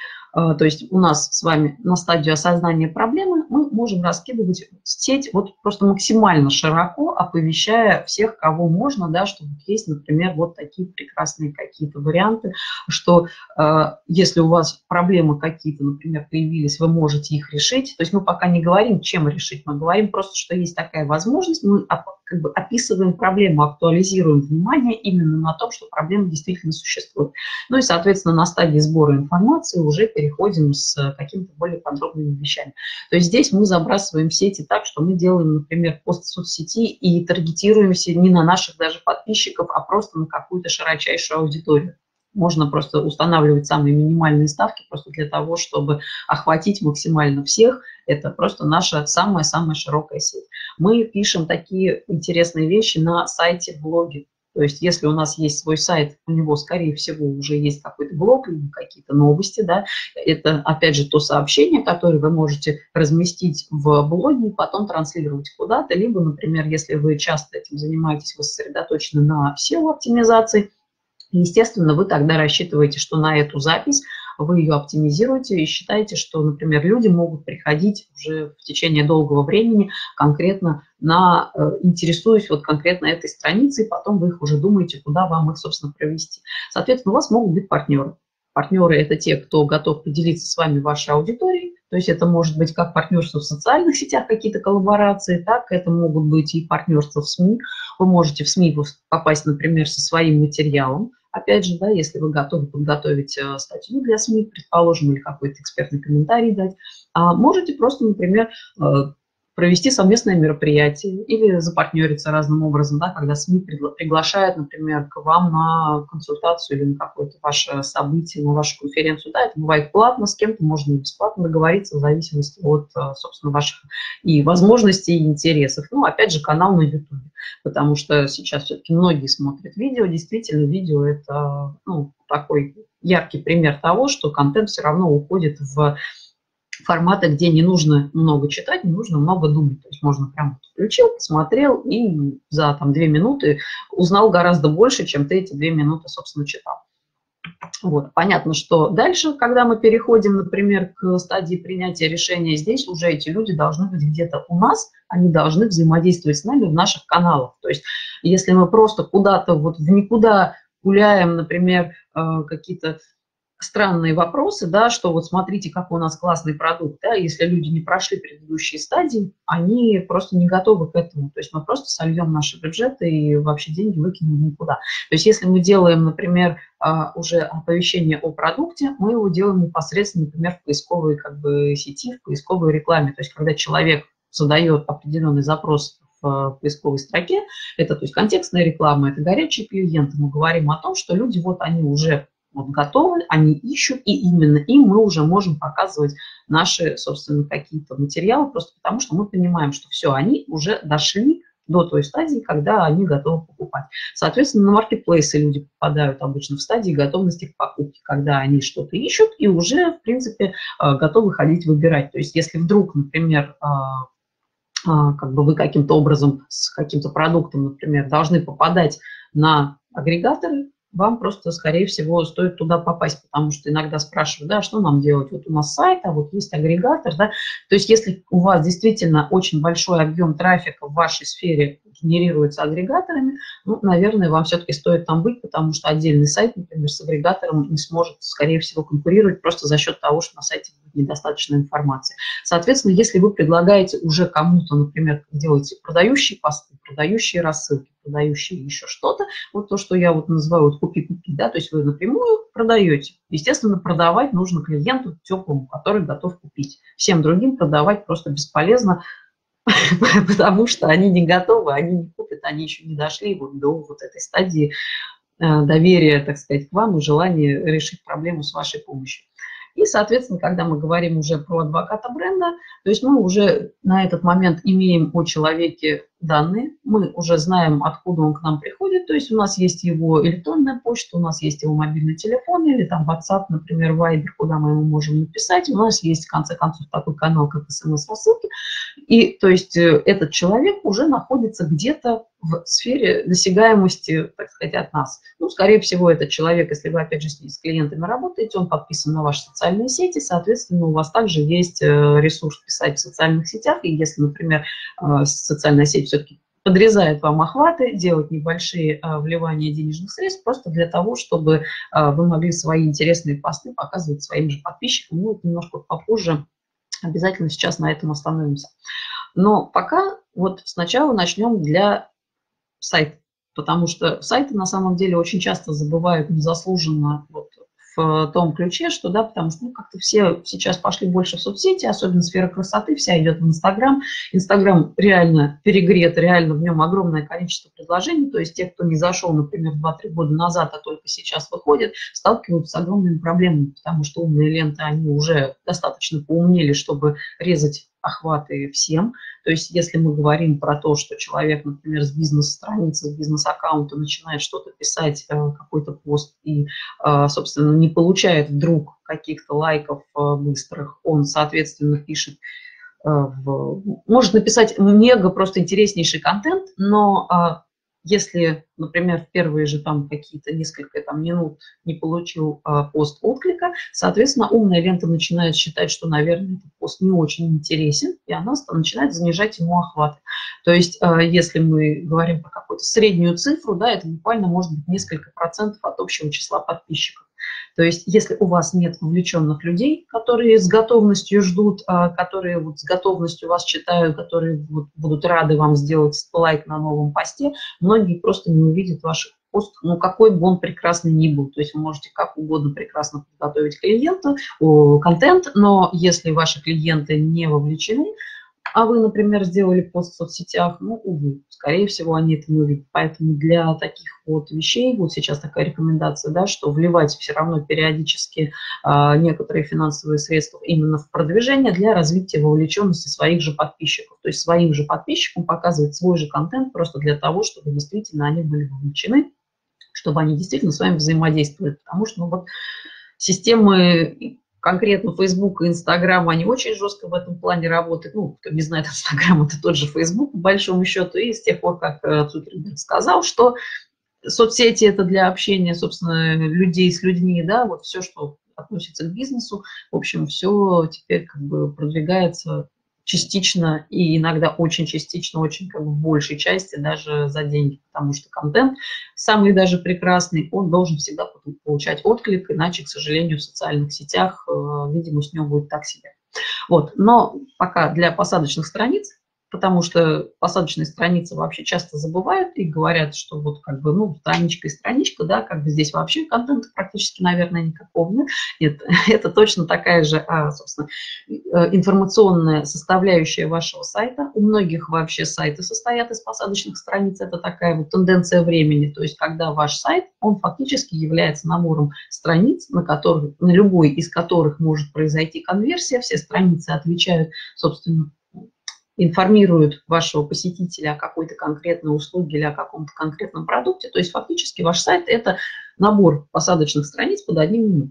То есть у нас с вами на стадию осознания проблемы мы можем раскидывать сеть вот просто максимально широко, оповещая всех, кого можно, да, что вот есть, например, вот такие прекрасные какие-то варианты, что э, если у вас проблемы какие-то, например, появились, вы можете их решить. То есть мы пока не говорим, чем решить, мы говорим просто, что есть такая возможность, мы как бы описываем проблему, актуализируем внимание именно на том, что проблема действительно существует. Ну и, соответственно, на стадии сбора информации уже переходим с какими-то более подробными вещами. То есть здесь мы забрасываем сети так, что мы делаем, например, пост в соцсети и таргетируемся не на наших даже подписчиков, а просто на какую-то широчайшую аудиторию. Можно просто устанавливать самые минимальные ставки просто для того, чтобы охватить максимально всех. Это просто наша самая-самая широкая сеть. Мы пишем такие интересные вещи на сайте, в блоге. То есть если у нас есть свой сайт, у него, скорее всего, уже есть какой-то блог или какие-то новости, да, это, опять же, то сообщение, которое вы можете разместить в блоге и потом транслировать куда-то. Либо, например, если вы часто этим занимаетесь, вы сосредоточены на сео-оптимизации, естественно, вы тогда рассчитываете, что на эту запись вы ее оптимизируете и считаете, что, например, люди могут приходить уже в течение долгого времени конкретно на, интересуясь вот конкретно этой страницей, потом вы их уже думаете, куда вам их, собственно, провести. Соответственно, у вас могут быть партнеры. Партнеры – это те, кто готов поделиться с вами вашей аудиторией, то есть это может быть как партнерство в социальных сетях, какие-то коллаборации, так это могут быть и партнерства в СМИ. Вы можете в СМИ попасть, например, со своим материалом. Опять же, да, если вы готовы подготовить статью для СМИ, предположим, или какой-то экспертный комментарий дать, а можете просто, например, провести совместное мероприятие или запартнериться разным образом, да, когда СМИ приглашают, например, к вам на консультацию или на какое-то ваше событие, на вашу конференцию. Да, это бывает платно, с кем-то можно и бесплатно договориться в зависимости от, собственно, ваших и возможностей, и интересов. Ну, опять же, канал на YouTube, потому что сейчас все-таки многие смотрят видео. Действительно, видео – это, ну, такой яркий пример того, что контент все равно уходит в форматы, где не нужно много читать, не нужно много думать. То есть можно прям включил, посмотрел и за там, две минуты узнал гораздо больше, чем ты эти две минуты, собственно, читал. Вот. Понятно, что дальше, когда мы переходим, например, к стадии принятия решения, здесь уже эти люди должны быть где-то у нас, они должны взаимодействовать с нами в наших каналах. То есть если мы просто куда-то вот в никуда гуляем, например, какие-то странные вопросы, да, что вот смотрите, какой у нас классный продукт, да, если люди не прошли предыдущие стадии, они просто не готовы к этому, то есть мы просто сольем наши бюджеты и вообще деньги выкинем никуда. То есть если мы делаем, например, уже оповещение о продукте, мы его делаем непосредственно, например, в поисковой как бы сети, в поисковой рекламе, то есть когда человек задает определенный запрос в поисковой строке, это то есть контекстная реклама, это горячие клиенты, мы говорим о том, что люди вот они уже вот готовы, они ищут, и именно им мы уже можем показывать наши, собственно, какие-то материалы, просто потому что мы понимаем, что все, они уже дошли до той стадии, когда они готовы покупать. Соответственно, на маркетплейсы люди попадают обычно в стадии готовности к покупке, когда они что-то ищут и уже, в принципе, готовы ходить выбирать. То есть если вдруг, например, как бы вы каким-то образом с каким-то продуктом, например, должны попадать на агрегаторы, вам просто, скорее всего, стоит туда попасть, потому что иногда спрашивают, да, что нам делать, вот у нас сайт, а вот есть агрегатор, да, то есть если у вас действительно очень большой объем трафика в вашей сфере генерируется агрегаторами, ну, наверное, вам все-таки стоит там быть, потому что отдельный сайт, например, с агрегатором не сможет, скорее всего, конкурировать просто за счет того, что на сайте будет недостаточно информации. Соответственно, если вы предлагаете уже кому-то, например, делаете продающие посты, продающие рассылки, продающие еще что-то, вот то, что я вот называю вот купи-купи, да, то есть вы напрямую продаете. Естественно, продавать нужно клиенту теплому, который готов купить. Всем другим продавать просто бесполезно, потому что они не готовы, они не купят, они еще не дошли вот до вот этой стадии доверия, так сказать, к вам и желания решить проблему с вашей помощью. И, соответственно, когда мы говорим уже про адвоката бренда, то есть мы уже на этот момент имеем о человеке данные, мы уже знаем, откуда он к нам приходит, то есть у нас есть его электронная почта, у нас есть его мобильный телефон или там WhatsApp, например, Viber, куда мы ему можем написать, у нас есть, в конце концов, такой канал, как смс-рассылки, и то есть этот человек уже находится где-то в сфере досягаемости, так сказать, от нас. Ну, скорее всего, этот человек, если вы, опять же, с клиентами работаете, он подписан на ваши социальные сети, соответственно, у вас также есть ресурс писать в социальных сетях, и если, например, социальная сеть все-таки подрезает вам охваты, делать небольшие а, вливания денежных средств, просто для того, чтобы а, вы могли свои интересные посты показывать своим же подписчикам. Ну, немножко попозже, обязательно сейчас на этом остановимся. Но пока вот сначала начнем для сайта, потому что сайты на самом деле очень часто забывают незаслуженно вот, в том ключе, что, да, потому что ну, как-то все сейчас пошли больше в соцсети, особенно сфера красоты, вся идет в Инстаграм. Инстаграм реально перегрет, реально в нем огромное количество предложений, то есть те, кто не зашел, например, два-три года назад, а только сейчас выходит, сталкиваются с огромными проблемами, потому что умные ленты, они уже достаточно поумнели, чтобы резать охваты всем. То есть если мы говорим про то, что человек, например, с бизнес-страницы, с бизнес-аккаунта начинает что-то писать, какой-то пост и, собственно, не получает вдруг каких-то лайков быстрых, он, соответственно, пишет, в... может написать мега просто интереснейший контент, но если, например, в первые же там какие-то несколько там, минут не получил а, пост отклика, соответственно, умная лента начинает считать, что, наверное, этот пост не очень интересен, и она начинает занижать ему охват. То есть, а, если мы говорим про какую-то среднюю цифру, да, это буквально может быть несколько процентов от общего числа подписчиков. То есть, если у вас нет вовлеченных людей, которые с готовностью ждут, которые вот с готовностью вас читают, которые вот будут рады вам сделать лайк на новом посте, многие просто не увидят ваш пост, ну, какой бы он прекрасный ни был. То есть вы можете как угодно прекрасно подготовить клиента, о, контент, но если ваши клиенты не вовлечены, а вы, например, сделали пост в соцсетях, ну, увы, скорее всего, они это не увидят. Поэтому для таких вот вещей, вот сейчас такая рекомендация, да, что вливать все равно периодически а, некоторые финансовые средства именно в продвижение для развития вовлеченности своих же подписчиков. То есть своим же подписчикам показывать свой же контент просто для того, чтобы действительно они были вовлечены, чтобы они действительно с вами взаимодействовали. Потому что ну, вот системы конкретно Facebook и Instagram, они очень жестко в этом плане работают. Ну, кто не знает, Instagram – это тот же Facebook, по большому счету. И с тех пор, как Цукерберг сказал, что соцсети – это для общения, собственно, людей с людьми, да, вот все, что относится к бизнесу, в общем, все теперь как бы продвигается частично и иногда очень частично, очень как бы в большей части даже за деньги, потому что контент самый даже прекрасный, он должен всегда получать отклик, иначе, к сожалению, в социальных сетях видимость у него будет так себе. Вот. Но пока для посадочных страниц, потому что посадочные страницы вообще часто забывают и говорят, что вот как бы, ну, страничка и страничка, да, как бы здесь вообще контента практически, наверное, никакого нет. Нет, это точно такая же, собственно, информационная составляющая вашего сайта. У многих вообще сайты состоят из посадочных страниц, это такая вот тенденция времени, то есть когда ваш сайт, он фактически является набором страниц, на, которых, на любой из которых может произойти конверсия, все страницы отвечают, собственно, информируют вашего посетителя о какой-то конкретной услуге или о каком-то конкретном продукте. То есть фактически ваш сайт – это набор посадочных страниц под одним меню.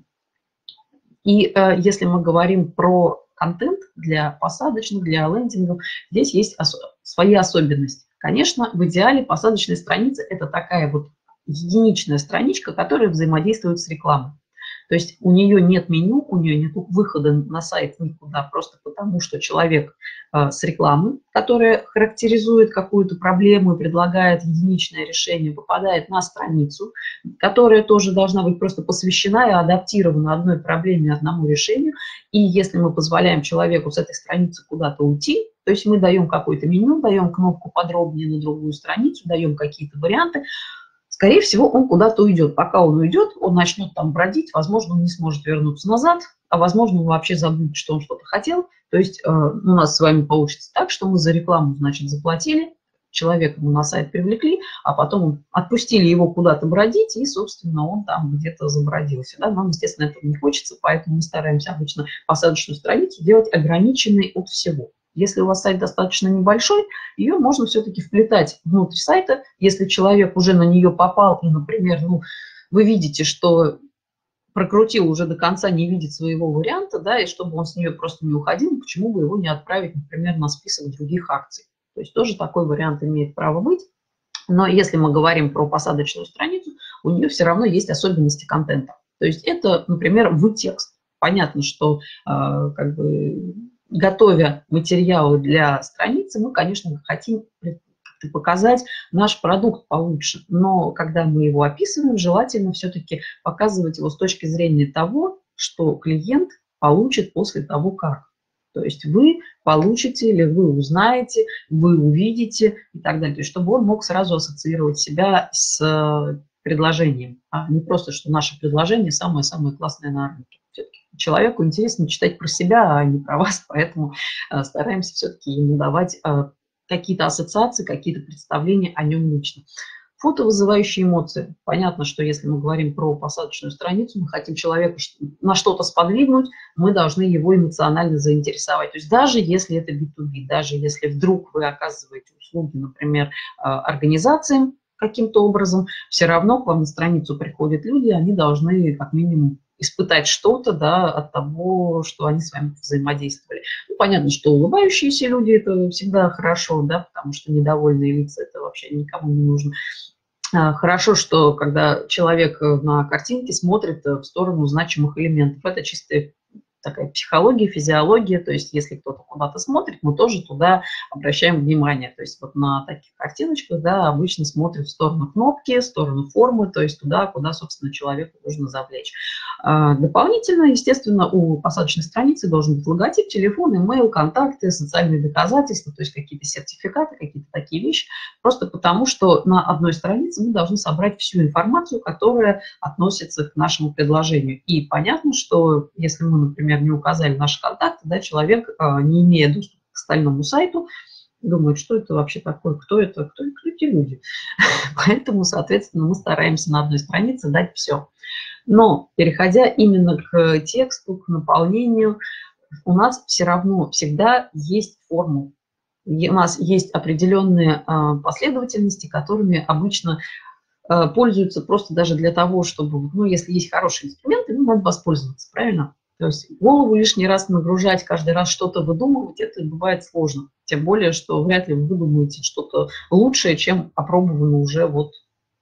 И э, если мы говорим про контент для посадочных, для лендингов, здесь есть ос- свои особенности. Конечно, в идеале посадочная страница – это такая вот единичная страничка, которая взаимодействует с рекламой. То есть у нее нет меню, у нее нет выхода на сайт никуда, просто потому что человек э, с рекламы, которая характеризует какую-то проблему и предлагает единичное решение, попадает на страницу, которая тоже должна быть просто посвящена и адаптирована одной проблеме, одному решению. И если мы позволяем человеку с этой страницы куда-то уйти, то есть мы даем какое-то меню, даем кнопку подробнее на другую страницу, даем какие-то варианты, скорее всего, он куда-то уйдет. Пока он уйдет, он начнет там бродить, возможно, он не сможет вернуться назад, а возможно, он вообще забудет, что он что-то хотел. То есть э, у нас с вами получится так, что мы за рекламу, значит, заплатили, человека мы на сайт привлекли, а потом отпустили его куда-то бродить, и, собственно, он там где-то забродился. Да? Нам, естественно, этого не хочется, поэтому мы стараемся обычно посадочную страницу делать ограниченной от всего. Если у вас сайт достаточно небольшой, ее можно все-таки вплетать внутрь сайта. Если человек уже на нее попал и, например, ну, вы видите, что прокрутил уже до конца, не видит своего варианта, да, и чтобы он с нее просто не уходил, почему бы его не отправить, например, на список других акций. То есть тоже такой вариант имеет право быть. Но если мы говорим про посадочную страницу, у нее все равно есть особенности контента. То есть это, например, в-текст. Понятно, что э, как бы, готовя материалы для страницы, мы, конечно, хотим показать наш продукт получше. Но когда мы его описываем, желательно все-таки показывать его с точки зрения того, что клиент получит после того, как. То есть вы получите или вы узнаете, вы увидите и так далее. То есть чтобы он мог сразу ассоциировать себя с предложением, а не просто, что наше предложение самое-самое классное на рынке. Все-таки человеку интересно читать про себя, а не про вас, поэтому стараемся все-таки ему давать какие-то ассоциации, какие-то представления о нем лично. Фото, вызывающие эмоции. Понятно, что если мы говорим про посадочную страницу, мы хотим человека на что-то сподвигнуть, мы должны его эмоционально заинтересовать. То есть даже если это би ту би, даже если вдруг вы оказываете услуги, например, организациям каким-то образом, все равно к вам на страницу приходят люди, они должны как минимум испытать что-то, да, от того, что они с вами взаимодействовали. Ну, понятно, что улыбающиеся люди – это всегда хорошо, да, потому что недовольные лица – это вообще никому не нужно. Хорошо, что когда человек на картинке смотрит в сторону значимых элементов, это чистая такая психология, физиология, то есть если кто-то куда-то смотрит, мы тоже туда обращаем внимание. То есть вот на таких картиночках, да, обычно смотрят в сторону кнопки, в сторону формы, то есть туда, куда, собственно, человеку нужно завлечь. Дополнительно, естественно, у посадочной страницы должен быть логотип, телефон, имейл, контакты, социальные доказательства, то есть какие-то сертификаты, какие-то такие вещи, просто потому что на одной странице мы должны собрать всю информацию, которая относится к нашему предложению. И понятно, что если мы, например, не указали наши контакты, да, человек, не имея доступа к остальному сайту, думают, что это вообще такое, кто это, кто, кто эти люди. Поэтому, соответственно, мы стараемся на одной странице дать все. Но, переходя именно к тексту, к наполнению, у нас все равно всегда есть формула. У нас есть определенные последовательности, которыми обычно пользуются просто даже для того, чтобы, ну, если есть хорошие инструменты, ну, надо воспользоваться, правильно? То есть голову лишний раз нагружать, каждый раз что-то выдумывать, это бывает сложно. Тем более, что вряд ли вы выдумаете что-то лучшее, чем опробовано уже вот,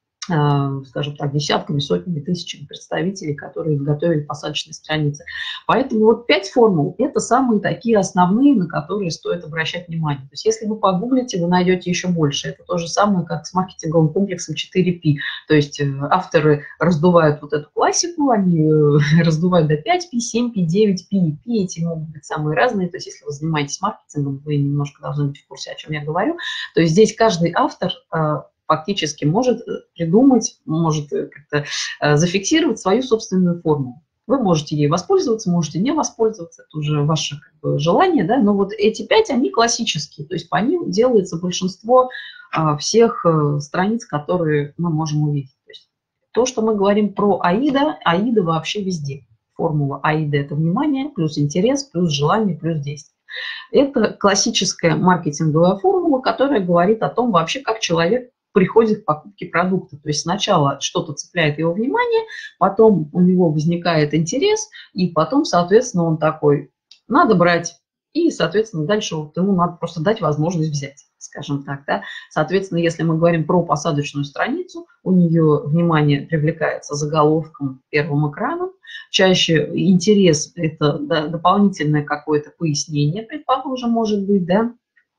скажем так, десятками, сотнями, тысячами представителей, которые готовили посадочные страницы. Поэтому вот пять формул – это самые такие основные, на которые стоит обращать внимание. То есть если вы погуглите, вы найдете еще больше. Это то же самое, как с маркетинговым комплексом четыре пи. То есть авторы раздувают вот эту классику, они раздувают до пять пи, семь пи, девять пи. Пи эти могут быть самые разные. То есть если вы занимаетесь маркетингом, вы немножко должны быть в курсе, о чем я говорю. То есть здесь каждый автор фактически может придумать, может как-то зафиксировать свою собственную формулу. Вы можете ей воспользоваться, можете не воспользоваться, это уже ваше как бы желание, да, но вот эти пять, они классические, то есть по ним делается большинство всех страниц, которые мы можем увидеть. То есть то, что мы говорим про АИДа, АИДа вообще везде. Формула АИДа – это внимание, плюс интерес, плюс желание, плюс действие. Это классическая маркетинговая формула, которая говорит о том вообще, как человек приходит к покупке продукта. То есть сначала что-то цепляет его внимание, потом у него возникает интерес, и потом, соответственно, он такой, надо брать. И, соответственно, дальше вот ему надо просто дать возможность взять, скажем так. Да? Соответственно, если мы говорим про посадочную страницу, у нее внимание привлекается заголовком, первым экраном. Чаще интерес – это да, дополнительное какое-то пояснение, предположим, может быть, да.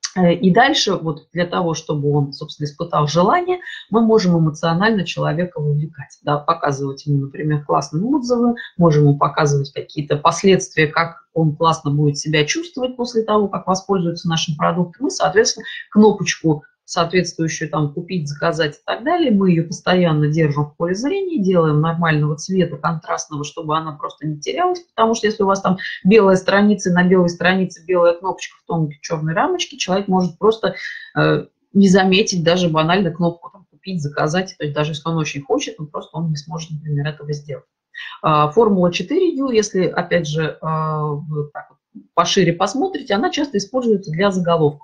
И дальше, вот для того, чтобы он, собственно, испытал желание, мы можем эмоционально человека вовлекать, да, показывать ему, например, классные отзывы, можем ему показывать какие-то последствия, как он классно будет себя чувствовать после того, как воспользуется нашим продуктом, и, соответственно, кнопочку соответствующую там купить, заказать и так далее, мы ее постоянно держим в поле зрения, делаем нормального цвета, контрастного, чтобы она просто не терялась, потому что если у вас там белая страница, на белой странице белая кнопочка в тонкой черной рамочке, человек может просто э, не заметить даже банально кнопку там, купить, заказать, то есть даже если он очень хочет, он просто он не сможет, например, этого сделать. Формула четыре ю, если, опять же, вот так вот пошире посмотрите, она часто используется для заголовков.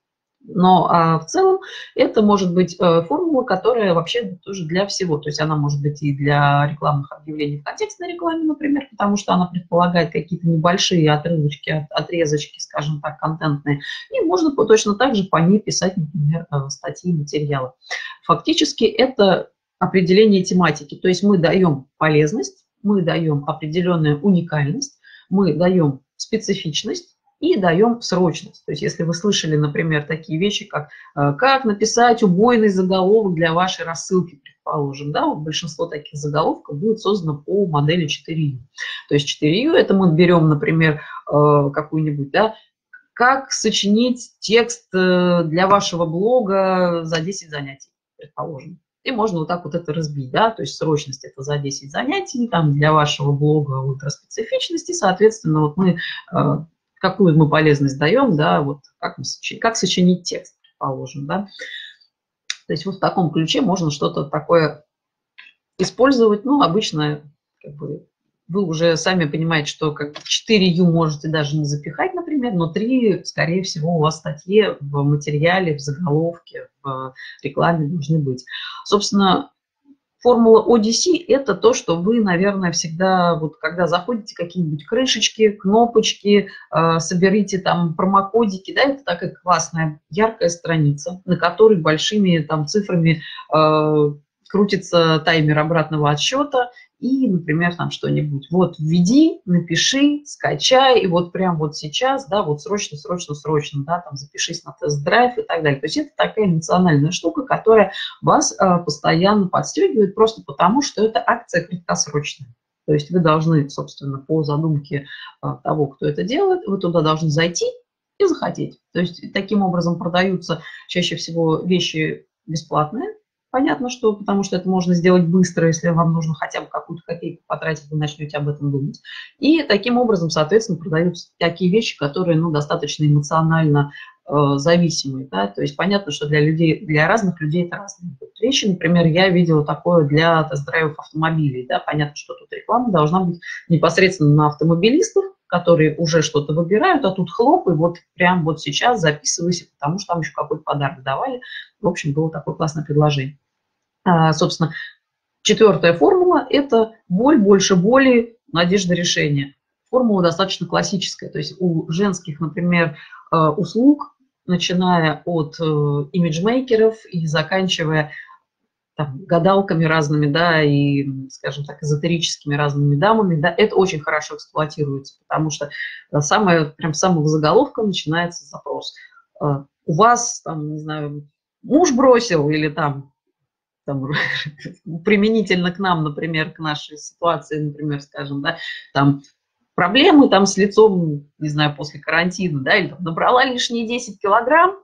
Но а, в целом это может быть э, формула, которая вообще тоже для всего. То есть она может быть и для рекламных объявлений в контекстной рекламе, например, потому что она предполагает какие-то небольшие отрывочки, от, отрезочки, скажем так, контентные. И можно точно так же по ней писать, например, э, статьи, материалы. Фактически это определение тематики. То есть мы даем полезность, мы даем определенную уникальность, мы даем специфичность, и даем срочность. То есть если вы слышали, например, такие вещи, как как написать убойный заголовок для вашей рассылки, предположим, да, вот большинство таких заголовков будет создано по модели четыре ю. То есть четыре ю это мы берем, например, какую-нибудь, да, как сочинить текст для вашего блога за десять занятий, предположим. И можно вот так вот это разбить, да, то есть срочность это за десять занятий, там для вашего блога ультраспецифичности, соответственно, вот мы какую мы полезность даем, да, вот как, мы сочинить, как сочинить текст, предположим, да. То есть вот в таком ключе можно что-то такое использовать, ну, обычно, как бы, вы уже сами понимаете, что как четыре ю можете даже не запихать, например, но три, скорее всего, у вас в статье, в материале, в заголовке, в рекламе должны быть. Собственно, формула о ди си – это то, что вы, наверное, всегда, вот когда заходите, какие-нибудь крышечки, кнопочки, э, соберите там промокодики, да, это такая классная, яркая страница, на которой большими там цифрами э, крутится таймер обратного отсчета, и, например, там что-нибудь. Вот введи, напиши, скачай, и вот прям вот сейчас, да, вот срочно, срочно, срочно, да, там запишись на тест-драйв и так далее. То есть это такая эмоциональная штука, которая вас а, постоянно подстегивает просто потому, что это акция краткосрочная. То есть вы должны, собственно, по задумке а, того, кто это делает, вы туда должны зайти и захотеть. То есть таким образом продаются чаще всего вещи бесплатные, Понятно, что потому что это можно сделать быстро, если вам нужно хотя бы какую-то копейку потратить, вы начнете об этом думать. И таким образом, соответственно, продаются такие вещи, которые, ну, достаточно эмоционально э, зависимые. Да? То есть понятно, что для людей, для разных людей это разные вещи. Например, я видела такое для тест-драйвов автомобилей. Да? Понятно, что тут реклама должна быть непосредственно на автомобилистах, которые уже что-то выбирают, а тут хлоп, и вот прям вот сейчас записывайся, потому что там еще какой-то подарок давали. В общем, было такое классное предложение. А, собственно, четвертая формула – это боль, больше боли, надежда решения. Формула достаточно классическая. То есть у женских, например, услуг, начиная от имиджмейкеров и заканчивая там, гадалками разными, да, и, скажем так, эзотерическими разными дамами, да, это очень хорошо эксплуатируется, потому что самое, прям с самого заголовка начинается запрос. У вас, там, не знаю, муж бросил или там, там применительно к нам, например, к нашей ситуации, например, скажем, да, там проблемы там с лицом, не знаю, после карантина, да, или там набрала лишние десять килограмм,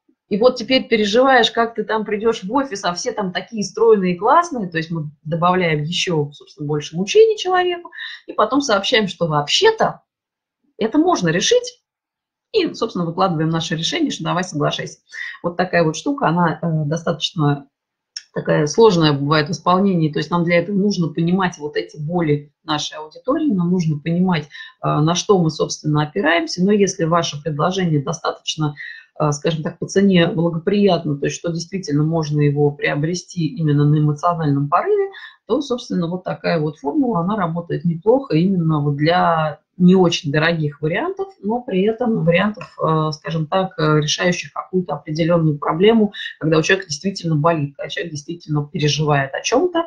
и вот теперь переживаешь, как ты там придешь в офис, а все там такие стройные и классные, то есть мы добавляем еще, собственно, больше мучений человеку, и потом сообщаем, что вообще-то это можно решить, и, собственно, выкладываем наше решение, что давай соглашайся. Вот такая вот штука, она э, достаточно такая сложная бывает в исполнении, то есть нам для этого нужно понимать вот эти боли нашей аудитории, нам нужно понимать, на что мы, собственно, опираемся, но если ваше предложение достаточно, скажем так, по цене благоприятно, то есть что действительно можно его приобрести именно на эмоциональном порыве, то, собственно, вот такая вот формула, она работает неплохо именно вот для не очень дорогих вариантов, но при этом вариантов, скажем так, решающих какую-то определенную проблему, когда у человека действительно болит, когда человек действительно переживает о чем-то,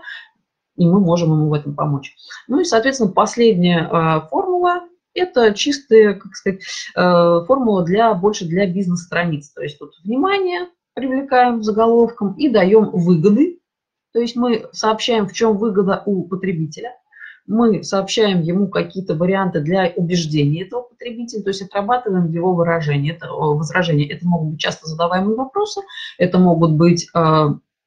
и мы можем ему в этом помочь. Ну и, соответственно, последняя формула – это чистая, как сказать, формула для, больше для бизнес-страниц. То есть тут внимание привлекаем заголовком и даем выгоды. То есть мы сообщаем, в чем выгода у потребителя. Мы сообщаем ему какие-то варианты для убеждения этого потребителя, то есть отрабатываем его выражение, это, возражения. Это могут быть часто задаваемые вопросы, это могут быть э,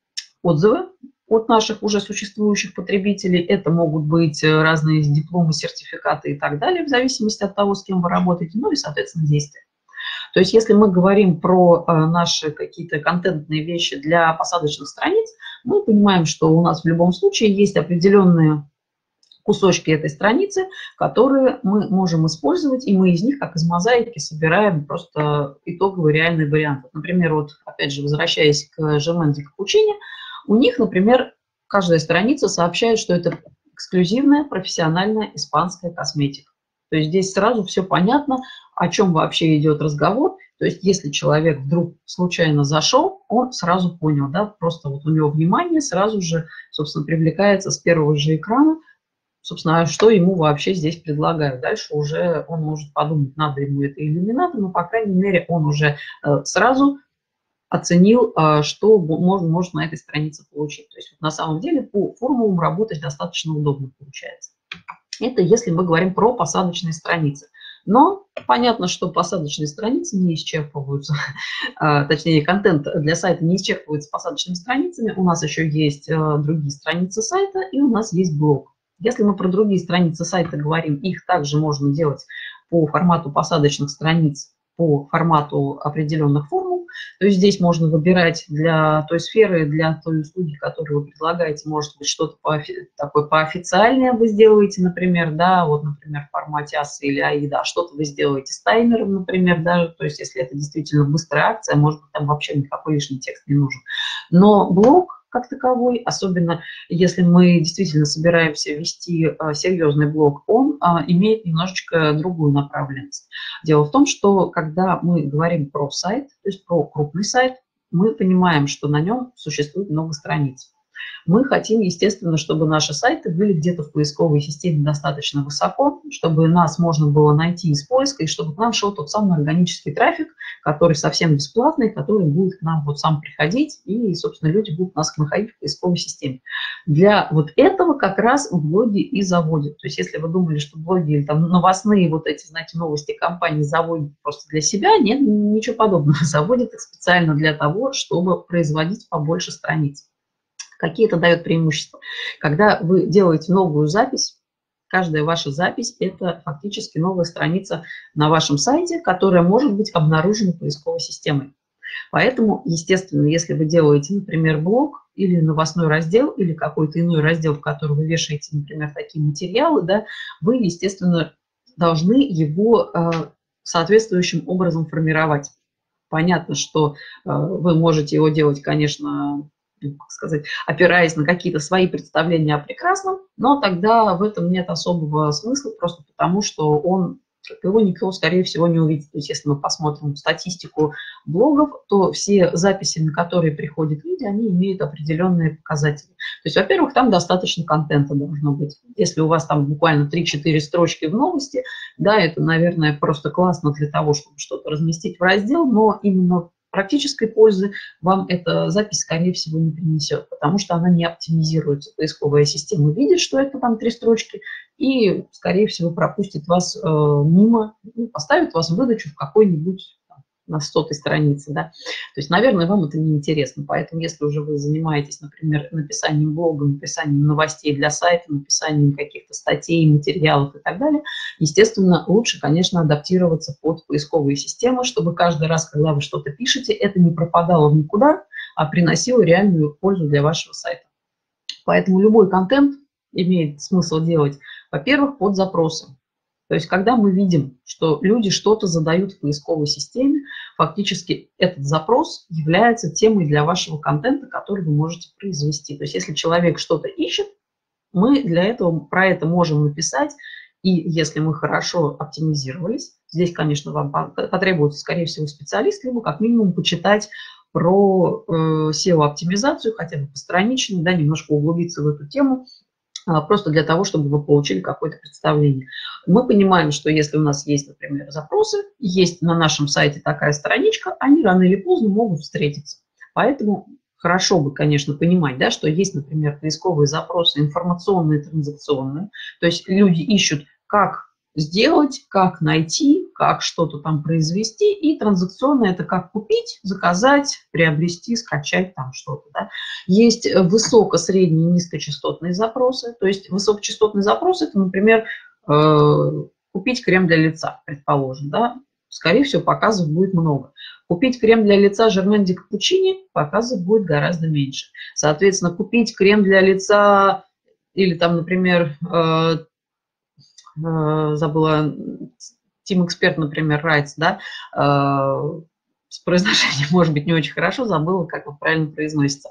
отзывы от наших уже существующих потребителей, это могут быть разные дипломы, сертификаты и так далее, в зависимости от того, с кем вы работаете, ну и, соответственно, действия. То есть если мы говорим про наши какие-то контентные вещи для посадочных страниц, мы понимаем, что у нас в любом случае есть определенные кусочки этой страницы, которые мы можем использовать, и мы из них, как из мозаики, собираем просто итоговый реальный вариант. Например, вот, опять же, возвращаясь к Жерменде Капучини, у них, например, каждая страница сообщает, что это эксклюзивная профессиональная испанская косметика. То есть здесь сразу все понятно, о чем вообще идет разговор. То есть если человек вдруг случайно зашел, он сразу понял, да, просто вот у него внимание сразу же, собственно, привлекается с первого же экрана, собственно, что ему вообще здесь предлагают. Дальше уже он может подумать, надо ему это или не надо, но, по крайней мере, он уже сразу оценил, что можно, может на этой странице получить. То есть вот на самом деле по формулам работать достаточно удобно получается. Это если мы говорим про посадочные страницы. Но понятно, что посадочные страницы не исчерпываются, точнее, контент для сайта не исчерпывается посадочными страницами. У нас еще есть другие страницы сайта, и у нас есть блог. Если мы про другие страницы сайта говорим, их также можно делать по формату посадочных страниц, по формату определенных формул. То есть здесь можно выбирать для той сферы, для той услуги, которую вы предлагаете, может быть, что-то по, такое поофициальнее вы сделаете, например, да, вот, например, в формате ас или аида, а что-то вы сделаете с таймером, например, даже, то есть если это действительно быстрая акция, может быть, там вообще никакой лишний текст не нужен. Но блог как таковой, особенно если мы действительно собираемся вести а, серьезный блог, он а, имеет немножечко другую направленность. Дело в том, что когда мы говорим про сайт, то есть про крупный сайт, мы понимаем, что на нем существует много страниц. Мы хотим, естественно, чтобы наши сайты были где-то в поисковой системе достаточно высоко, чтобы нас можно было найти из поиска, и чтобы к нам шел тот самый органический трафик, который совсем бесплатный, который будет к нам вот сам приходить, и, собственно, люди будут нас находить в поисковой системе. Для вот этого как раз блоги и заводят. То есть если вы думали, что блоги или там новостные вот эти, знаете, новости компании заводят просто для себя, нет, ничего подобного. Заводят их специально для того, чтобы производить побольше страниц. Какие это дает преимущества? Когда вы делаете новую запись, каждая ваша запись – это фактически новая страница на вашем сайте, которая может быть обнаружена поисковой системой. Поэтому, естественно, если вы делаете, например, блог или новостной раздел, или какой-то иной раздел, в который вы вешаете, например, такие материалы, да, вы, естественно, должны его э, соответствующим образом формировать. Понятно, что э, вы можете его делать, конечно, как сказать, опираясь на какие-то свои представления о прекрасном, но тогда в этом нет особого смысла, просто потому что он, его никто, скорее всего, не увидит. То есть если мы посмотрим статистику блогов, то все записи, на которые приходят люди, они имеют определенные показатели. То есть, во-первых, там достаточно контента должно быть. Если у вас там буквально три-четыре строчки в новости, да, это, наверное, просто классно для того, чтобы что-то разместить в раздел, но именно практической пользы вам эта запись, скорее всего, не принесет, потому что она не оптимизируется. Поисковая система видит, что это там три строчки, и, скорее всего, пропустит вас э, мимо, ну, поставит вас в выдачу в какой-нибудь на сотой странице, да. То есть, наверное, вам это не интересно. Поэтому, если уже вы занимаетесь, например, написанием блога, написанием новостей для сайта, написанием каких-то статей, материалов и так далее, естественно, лучше, конечно, адаптироваться под поисковые системы, чтобы каждый раз, когда вы что-то пишете, это не пропадало в никуда, а приносило реальную пользу для вашего сайта. Поэтому любой контент имеет смысл делать, во-первых, под запросы. То есть, когда мы видим, что люди что-то задают в поисковой системе, фактически этот запрос является темой для вашего контента, который вы можете произвести. То есть, если человек что-то ищет, мы для этого про это можем написать, и если мы хорошо оптимизировались, здесь, конечно, вам потребуется, скорее всего, специалист, либо как минимум почитать про э, сео-оптимизацию, хотя бы постранично, да, немножко углубиться в эту тему, просто для того, чтобы вы получили какое-то представление. Мы понимаем, что если у нас есть, например, запросы, есть на нашем сайте такая страничка, они рано или поздно могут встретиться. Поэтому хорошо бы, конечно, понимать, да, что есть, например, поисковые запросы информационные, транзакционные. То есть люди ищут, как сделать, как найти, как что-то там произвести, и транзакционное – это как купить, заказать, приобрести, скачать там что-то. Да. Есть высоко-, средние, низкочастотные запросы. То есть высокочастотный запрос – это, например, э, купить крем для лица, предположим. Да. Скорее всего, показов будет много. Купить крем для лица Жермен де Капучини, показов будет гораздо меньше. Соответственно, купить крем для лица или там, например, э, забыла, Team Expert, например, Райтс, да, с произношением, может быть, не очень хорошо, забыла, как это правильно произносится.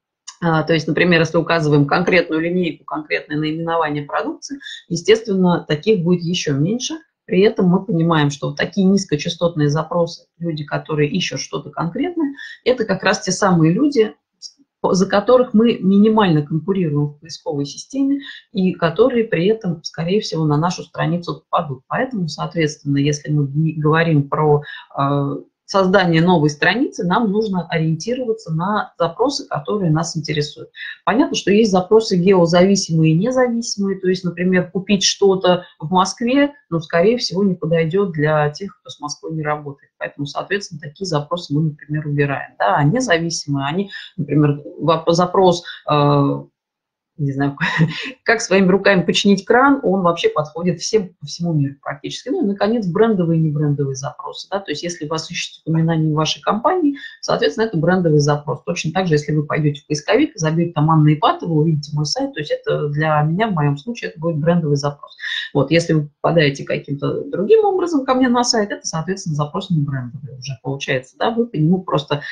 То есть, например, если указываем конкретную линейку, конкретное наименование продукции, естественно, таких будет еще меньше. При этом мы понимаем, что вот такие низкочастотные запросы, люди, которые ищут что-то конкретное, это как раз те самые люди, за которых мы минимально конкурируем в поисковой системе и которые при этом, скорее всего, на нашу страницу попадут. Поэтому, соответственно, если мы говорим про э, создание новой страницы, нам нужно ориентироваться на запросы, которые нас интересуют. Понятно, что есть запросы геозависимые и независимые, то есть, например, купить что-то в Москве, но, скорее всего, не подойдет для тех, кто с Москвой не работает. Поэтому, соответственно, такие запросы мы, например, убираем. Да, а независимые, они, например, запрос, э, не знаю, как своими руками починить кран, он вообще подходит всем по всему миру практически. Ну и, наконец, брендовые и небрендовые запросы. Да? То есть, если вас ищут упоминание вашей компании, соответственно, это брендовый запрос. Точно так же, если вы пойдете в поисковик, забьете там Анна Ипатова, вы увидите мой сайт, то есть это для меня, в моем случае, это будет брендовый запрос. Вот, если вы попадаете каким-то другим образом ко мне на сайт, это, соответственно, запрос не брендовый уже получается. Да? Вы по нему просто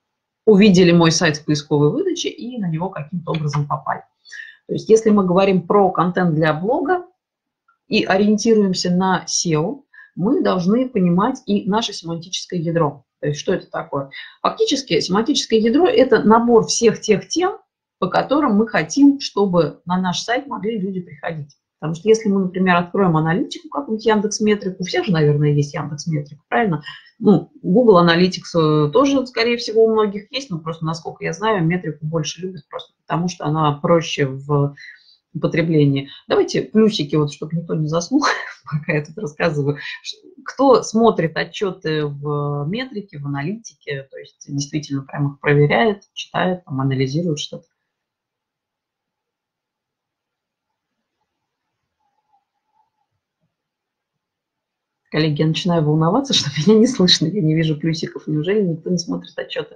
увидели мой сайт в поисковой выдаче и на него каким-то образом попали. То есть если мы говорим про контент для блога и ориентируемся на сео, мы должны понимать и наше семантическое ядро. То есть что это такое? Фактически семантическое ядро – это набор всех тех тем, по которым мы хотим, чтобы на наш сайт могли люди приходить. Потому что если мы, например, откроем аналитику, какую-нибудь Яндекс.Метрику, у всех же, наверное, есть Яндекс.Метрика, правильно? Ну, Google Analytics тоже, скорее всего, у многих есть, но просто, насколько я знаю, метрику больше любят просто потому, что она проще в употреблении. Давайте плюсики, вот, чтобы никто не заснул, пока я тут рассказываю. Кто смотрит отчеты в метрике, в аналитике, то есть действительно прям их проверяет, читает, там, анализирует что-то? Коллеги, я начинаю волноваться, что меня не слышно, я не вижу плюсиков. Неужели никто не смотрит отчеты?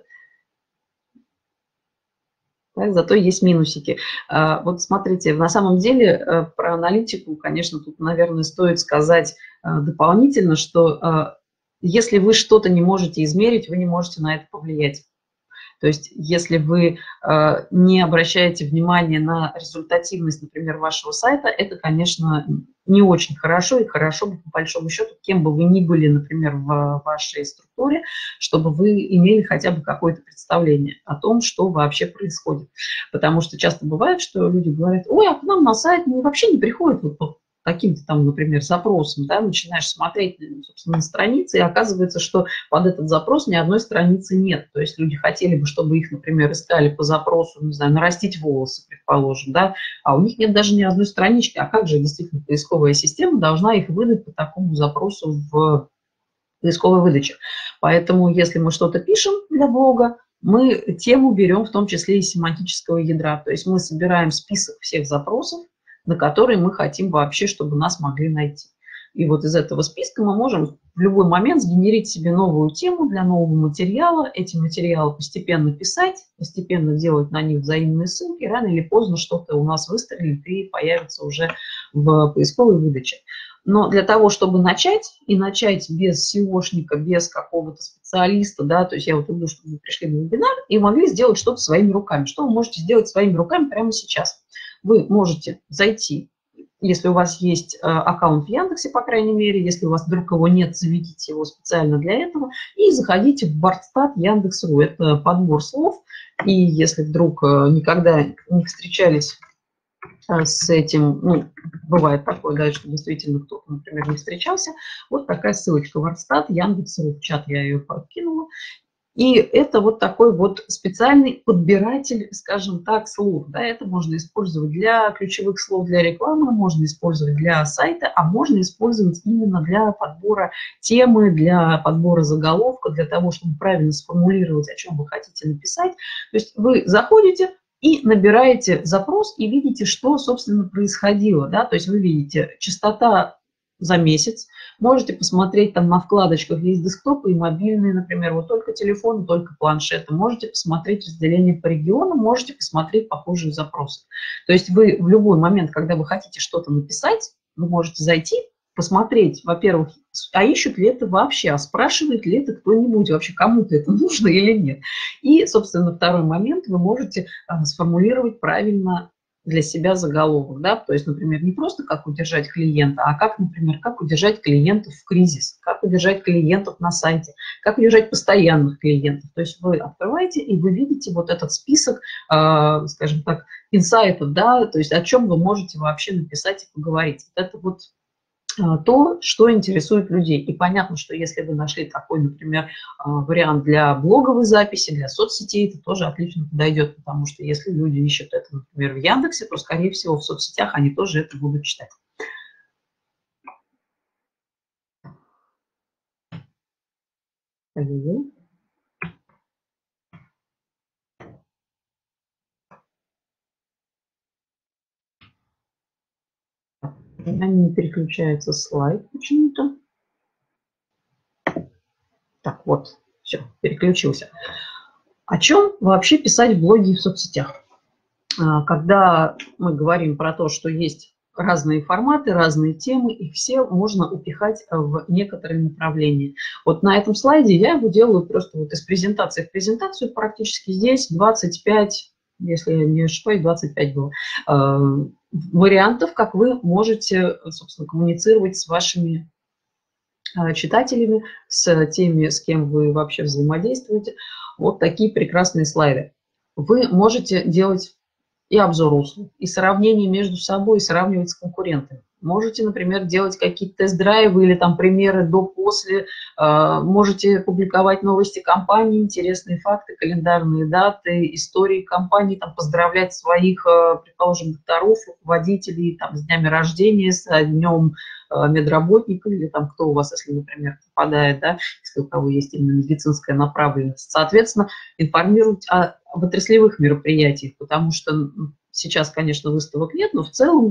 Так, зато есть минусики. А, вот смотрите, на самом деле про аналитику, конечно, тут, наверное, стоит сказать дополнительно, что если вы что-то не можете измерить, вы не можете на это повлиять. То есть если вы э, не обращаете внимания на результативность, например, вашего сайта, это, конечно, не очень хорошо, и хорошо бы, по большому счету, кем бы вы ни были, например, в вашей структуре, чтобы вы имели хотя бы какое-то представление о том, что вообще происходит. Потому что часто бывает, что люди говорят: ой, а к нам на сайт вообще не приходит вот каким-то там, например, запросом, да, начинаешь смотреть, собственно, на страницы, и оказывается, что под этот запрос ни одной страницы нет. То есть люди хотели бы, чтобы их, например, искали по запросу, не знаю, нарастить волосы, предположим, да, а у них нет даже ни одной странички. А как же действительно поисковая система должна их выдать по такому запросу в поисковой выдаче? Поэтому, если мы что-то пишем для блога, мы тему берем в том числе из семантического ядра. То есть мы собираем список всех запросов, на которые мы хотим вообще, чтобы нас могли найти. И вот из этого списка мы можем в любой момент сгенерить себе новую тему для нового материала, эти материалы постепенно писать, постепенно делать на них взаимные ссылки, рано или поздно что-то у нас выстрелит и появится уже в поисковой выдаче. Но для того, чтобы начать, и начать без сеошника, без какого-то специалиста, да, то есть я вот люблю, чтобы вы пришли на вебинар и могли сделать что-то своими руками. Что вы можете сделать своими руками прямо сейчас? Вы можете зайти, если у вас есть э, аккаунт в Яндексе, по крайней мере, если у вас вдруг его нет, заведите его специально для этого, и заходите в Бардстат Яндекс.ру. Это подбор слов, и если вдруг э, никогда не встречались э, с этим, ну, бывает такое, да, что действительно кто-то, например, не встречался, вот такая ссылочка Бардстат Яндекс.ру, в чат я ее подкинула. И это вот такой вот специальный подбиратель, скажем так, слов. Да, это можно использовать для ключевых слов, для рекламы, можно использовать для сайта, а можно использовать именно для подбора темы, для подбора заголовка, для того, чтобы правильно сформулировать, о чем вы хотите написать. То есть вы заходите и набираете запрос и видите, что, собственно, происходило. Да? То есть вы видите частота за месяц. Можете посмотреть, там на вкладочках есть десктопы и мобильные, например, вот только телефон, только планшеты. Можете посмотреть разделение по регионам, можете посмотреть похожие запросы. То есть вы в любой момент, когда вы хотите что-то написать, вы можете зайти, посмотреть, во-первых, а ищут ли это вообще, а спрашивает ли это кто-нибудь, вообще кому-то это нужно или нет. И, собственно, второй момент, вы можете а, сформулировать правильно для себя заголовок, да, то есть, например, не просто как удержать клиента, а как, например, как удержать клиентов в кризис, как удержать клиентов на сайте, как удержать постоянных клиентов. То есть вы открываете и вы видите вот этот список, э, скажем так, инсайтов, да, то есть о чем вы можете вообще написать и поговорить. Это вот то, что интересует людей. И понятно, что если вы нашли такой, например, вариант для блоговой записи, для соцсетей, это тоже отлично подойдет, потому что если люди ищут это, например, в Яндексе, то, скорее всего, в соцсетях они тоже это будут читать. У меня не переключается слайд почему-то. Так, вот, все, переключился. О чем вообще писать в блоге и в соцсетях? Когда мы говорим про то, что есть разные форматы, разные темы, их все можно упихать в некоторые направления. Вот на этом слайде я его делаю просто вот из презентации в презентацию, практически здесь двадцать пять, если я не ошибаюсь, двадцать пять было, э, вариантов, как вы можете, собственно, коммуницировать с вашими читателями, с теми, с кем вы вообще взаимодействуете. Вот такие прекрасные слайды. Вы можете делать и обзор услуг, и сравнение между собой, и сравнивать с конкурентами. Можете, например, делать какие-то тест-драйвы или там примеры до-после. Можете публиковать новости компании, интересные факты, календарные даты, истории компании, там, поздравлять своих, предположим, докторов, руководителей там, с днями рождения, с днем медработника или там кто у вас, если, например, попадает, да, если у кого есть именно медицинская направленность. Соответственно, информировать о, об отраслевых мероприятиях, потому что сейчас, конечно, выставок нет, но в целом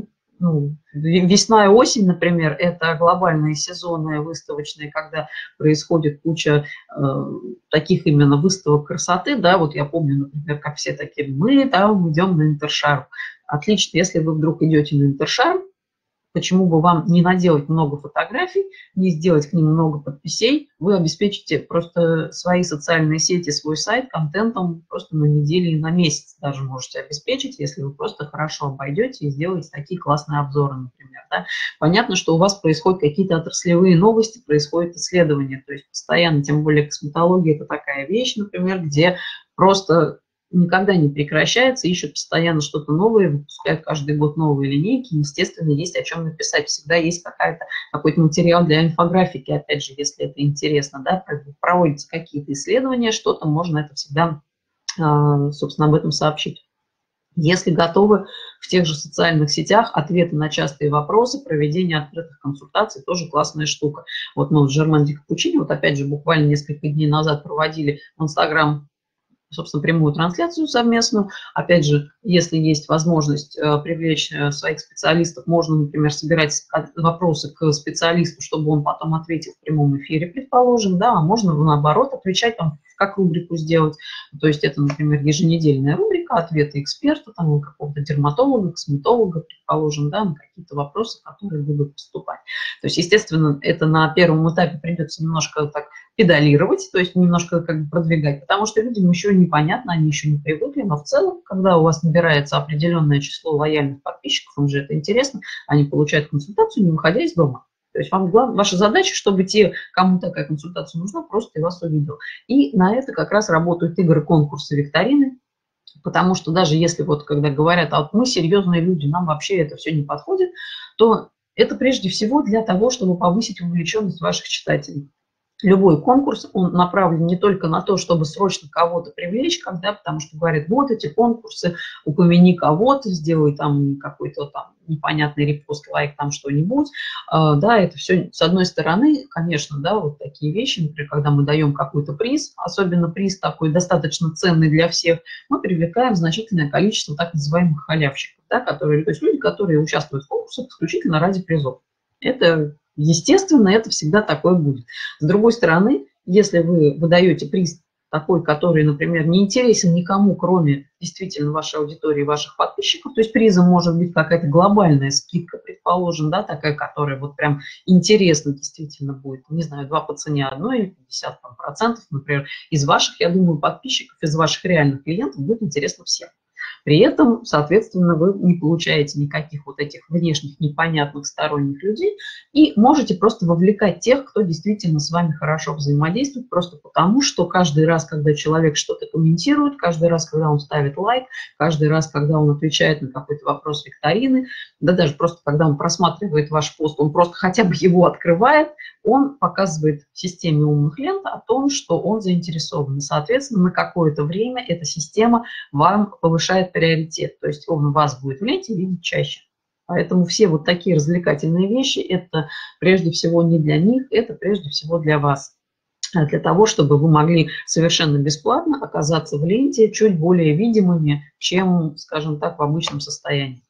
ну, весна и осень, например, это глобальные сезонные выставочные, когда происходит куча э, таких именно выставок красоты, да, вот я помню, например, как все такие, мы там идем на Интершарм. Отлично, если вы вдруг идете на Интершарм, почему бы вам не наделать много фотографий, не сделать к ним много подписей, вы обеспечите просто свои социальные сети, свой сайт контентом просто на неделю и на месяц даже можете обеспечить, если вы просто хорошо обойдете и сделаете такие классные обзоры, например. Да? Понятно, что у вас происходят какие-то отраслевые новости, происходят исследования, то есть постоянно, тем более косметология – это такая вещь, например, где просто никогда не прекращается, ищут постоянно что-то новое, выпускают каждый год новые линейки, естественно, есть о чем написать, всегда есть какая-то, какой-то материал для инфографики, опять же, если это интересно, да, проводятся какие-то исследования, что-то, можно это всегда, собственно, об этом сообщить. Если готовы в тех же социальных сетях, ответы на частые вопросы, проведение открытых консультаций, тоже классная штука. Вот мы с Germaine de Cappuccini, вот опять же, буквально несколько дней назад проводили в Инстаграм, собственно, прямую трансляцию совместную. Опять же, если есть возможность э, привлечь э, своих специалистов, можно, например, собирать вопросы к специалисту, чтобы он потом ответил в прямом эфире, предположим, да, а можно, наоборот, отвечать, там, как рубрику сделать. То есть это, например, еженедельная рубрика, ответы эксперта, там, какого-то дерматолога, косметолога, предположим, да, на какие-то вопросы, которые будут поступать. То есть, естественно, это на первом этапе придется немножко так педалировать, то есть немножко как бы продвигать, потому что людям еще непонятно, они еще не привыкли, но в целом, когда у вас набирается определенное число лояльных подписчиков, им же это интересно, они получают консультацию, не выходя из дома. То есть вам главное, ваша задача, чтобы те, кому такая консультация нужна, просто и вас увидел. И на это как раз работают игры, конкурсы, викторины, потому что даже если вот когда говорят, а вот мы серьезные люди, нам вообще это все не подходит, то это прежде всего для того, чтобы повысить увлеченность ваших читателей. Любой конкурс, он направлен не только на то, чтобы срочно кого-то привлечь, когда, потому что говорят, вот эти конкурсы, упомяни кого-то, сделай там какой-то там непонятный репост, лайк, там что-нибудь. Да, это все, с одной стороны, конечно, да, вот такие вещи, например, когда мы даем какой-то приз, особенно приз такой достаточно ценный для всех, мы привлекаем значительное количество так называемых халявщиков, да, которые, то есть люди, которые участвуют в конкурсах исключительно ради призов. Это естественно, это всегда такое будет. С другой стороны, если вы выдаете приз такой, который, например, не интересен никому, кроме действительно вашей аудитории, ваших подписчиков, то есть призом может быть какая-то глобальная скидка, предположим, да, такая, которая вот прям интересна действительно будет, не знаю, два по цене одной или пятьдесят процентов, например, из ваших, я думаю, подписчиков, из ваших реальных клиентов будет интересно всем. При этом, соответственно, вы не получаете никаких вот этих внешних непонятных сторонних людей и можете просто вовлекать тех, кто действительно с вами хорошо взаимодействует, просто потому, что каждый раз, когда человек что-то комментирует, каждый раз, когда он ставит лайк, каждый раз, когда он отвечает на какой-то вопрос викторины, да даже просто когда он просматривает ваш пост, он просто хотя бы его открывает, он показывает системе умных лент о том, что он заинтересован. И, соответственно, на какое-то время эта система вам повышает приоритет, то есть он вас будет в ленте видеть чаще. Поэтому все вот такие развлекательные вещи, это прежде всего не для них, это прежде всего для вас. Для того, чтобы вы могли совершенно бесплатно оказаться в ленте чуть более видимыми, чем, скажем так, в обычном состоянии.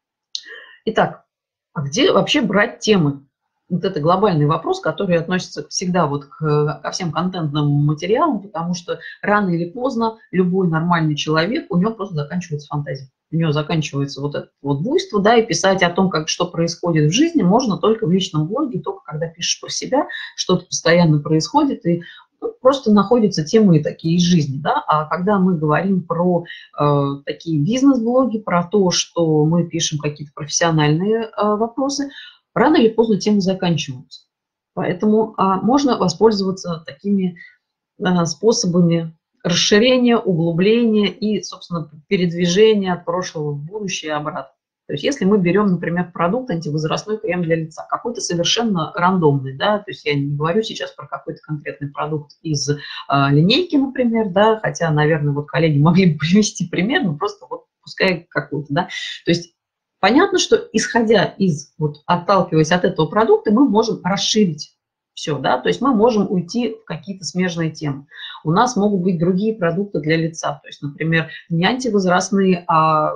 Итак, а где вообще брать темы? Вот это глобальный вопрос, который относится всегда вот к, ко всем контентным материалам, потому что рано или поздно любой нормальный человек, у него просто заканчивается фантазия. У него заканчивается вот это вот буйство, да, и писать о том, как, что происходит в жизни, можно только в личном блоге, только когда пишешь про себя, что-то постоянно происходит, и ну, просто находятся темы такие из жизни, да, а когда мы говорим про э, такие бизнес-блоги, про то, что мы пишем какие-то профессиональные э, вопросы, рано или поздно темы заканчиваются. Поэтому а, можно воспользоваться такими а, способами расширения, углубления и, собственно, передвижения от прошлого в будущее и обратно. То есть если мы берем, например, продукт антивозрастной крем для лица, какой-то совершенно рандомный, да, то есть я не говорю сейчас про какой-то конкретный продукт из а, линейки, например, да, хотя, наверное, вот коллеги могли бы привести пример, но просто вот пускай какой-то, да, то есть понятно, что исходя из, вот, отталкиваясь от этого продукта, мы можем расширить все, да, то есть мы можем уйти в какие-то смежные темы. У нас могут быть другие продукты для лица, то есть, например, не антивозрастные, а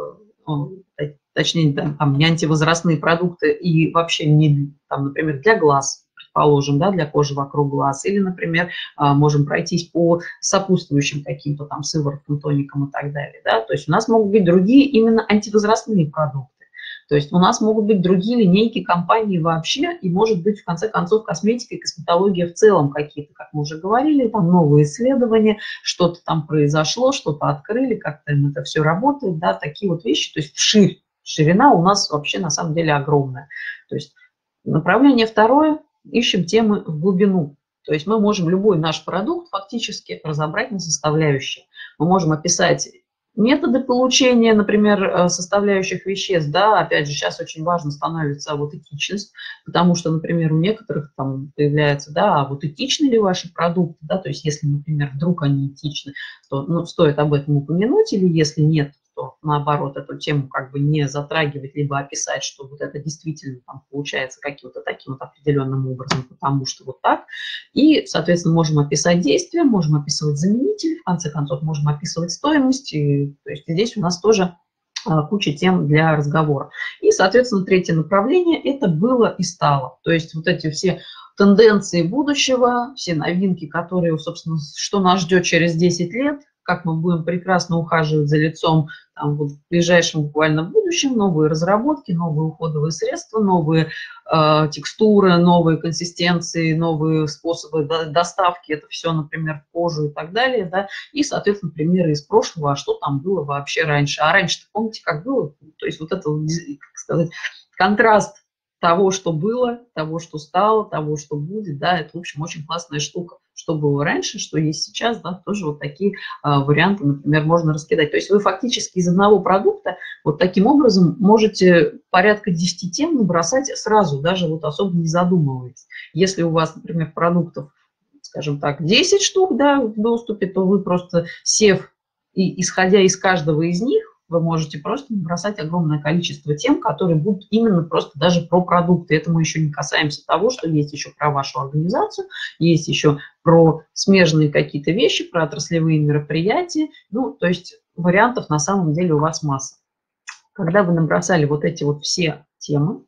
точнее, там, не антивозрастные продукты и вообще не, там, например, для глаз, предположим, да, для кожи вокруг глаз, или, например, можем пройтись по сопутствующим каким-то там сывороткам, тоникам и так далее, да, то есть у нас могут быть другие именно антивозрастные продукты. То есть у нас могут быть другие линейки компаний вообще, и может быть, в конце концов, косметика и косметология в целом какие-то, как мы уже говорили, там новые исследования, что-то там произошло, что-то открыли, как-то им это все работает, да, такие вот вещи. То есть вширь, ширина у нас вообще на самом деле огромная. То есть направление второе, ищем темы в глубину. То есть мы можем любой наш продукт фактически разобрать на составляющие. Мы можем описать методы получения, например, составляющих веществ, да, опять же, сейчас очень важно становится вот этичность, потому что, например, у некоторых там появляется, да, а вот этичны ли ваши продукты, да, то есть если, например, вдруг они этичны, то, ну, стоит об этом упомянуть, или если нет, то наоборот эту тему как бы не затрагивать, либо описать, что вот это действительно там получается каким-то таким вот определенным образом, потому что вот так. И, соответственно, можем описать действия, можем описывать заменители, в конце концов, можем описывать стоимость. И, то есть здесь у нас тоже а, куча тем для разговора. И, соответственно, третье направление – это было и стало. То есть вот эти все тенденции будущего, все новинки, которые, собственно, что нас ждет через десять лет, как мы будем прекрасно ухаживать за лицом там, вот, в ближайшем буквально будущем, новые разработки, новые уходовые средства, новые э, текстуры, новые консистенции, новые способы до, доставки, это все, например, в кожу и так далее, да, и, соответственно, примеры из прошлого, а что там было вообще раньше. А раньше-то помните, как было? То есть вот это, как сказать, контраст того, что было, того, что стало, того, что будет, да, это, в общем, очень классная штука. Что было раньше, что есть сейчас, да, тоже вот такие а, варианты, например, можно раскидать. То есть вы фактически из одного продукта вот таким образом можете порядка десяти тем набросать сразу, даже вот особо не задумываясь. Если у вас, например, продуктов, скажем так, десять штук, да, в доступе, то вы просто сев и исходя из каждого из них, вы можете просто набросать огромное количество тем, которые будут именно просто даже про продукты. Это мы еще не касаемся того, что есть еще про вашу организацию, есть еще про смежные какие-то вещи, про отраслевые мероприятия. Ну, то есть вариантов на самом деле у вас масса. Когда вы набросали вот эти вот все темы,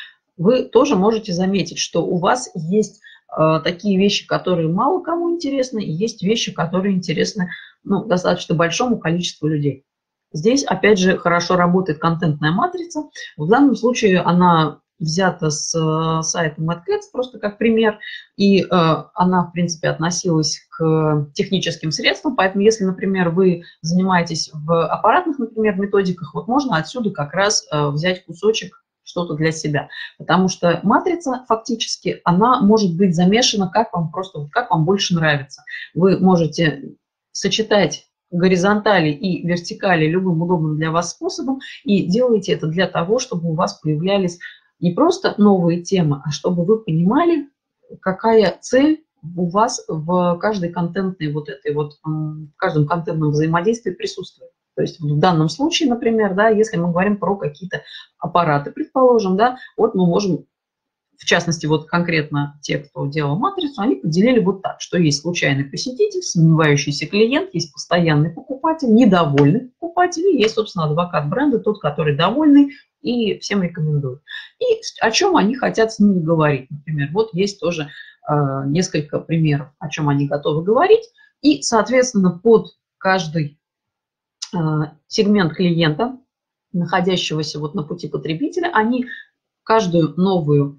вы тоже можете заметить, что у вас есть э, такие вещи, которые мало кому интересны, и есть вещи, которые интересны, ну, достаточно большому количеству людей. Здесь, опять же, хорошо работает контентная матрица. В данном случае она взята с э, сайта MadCats, просто как пример, и э, она, в принципе, относилась к техническим средствам, поэтому если, например, вы занимаетесь в аппаратных, например, методиках, вот можно отсюда как раз э, взять кусочек, что-то для себя, потому что матрица фактически, она может быть замешана, как вам просто, как вам больше нравится. Вы можете сочетать горизонтали и вертикали любым удобным для вас способом, и делаете это для того, чтобы у вас появлялись не просто новые темы, а чтобы вы понимали, какая цель у вас в каждой контентной вот этой вот, в каждом контентном взаимодействии присутствует. То есть в данном случае, например, да, если мы говорим про какие-то аппараты, предположим, да, вот мы можем, в частности, вот конкретно те, кто делал матрицу, они поделили вот так, что есть случайный посетитель, сомневающийся клиент, есть постоянный покупатель, недовольный покупатель, и есть, собственно, адвокат бренда, тот, который довольный и всем рекомендует. И о чем они хотят с ними говорить. Например, вот есть тоже э, несколько примеров, о чем они готовы говорить, и, соответственно, под каждый э, сегмент клиента, находящегося вот на пути потребителя, они каждую новую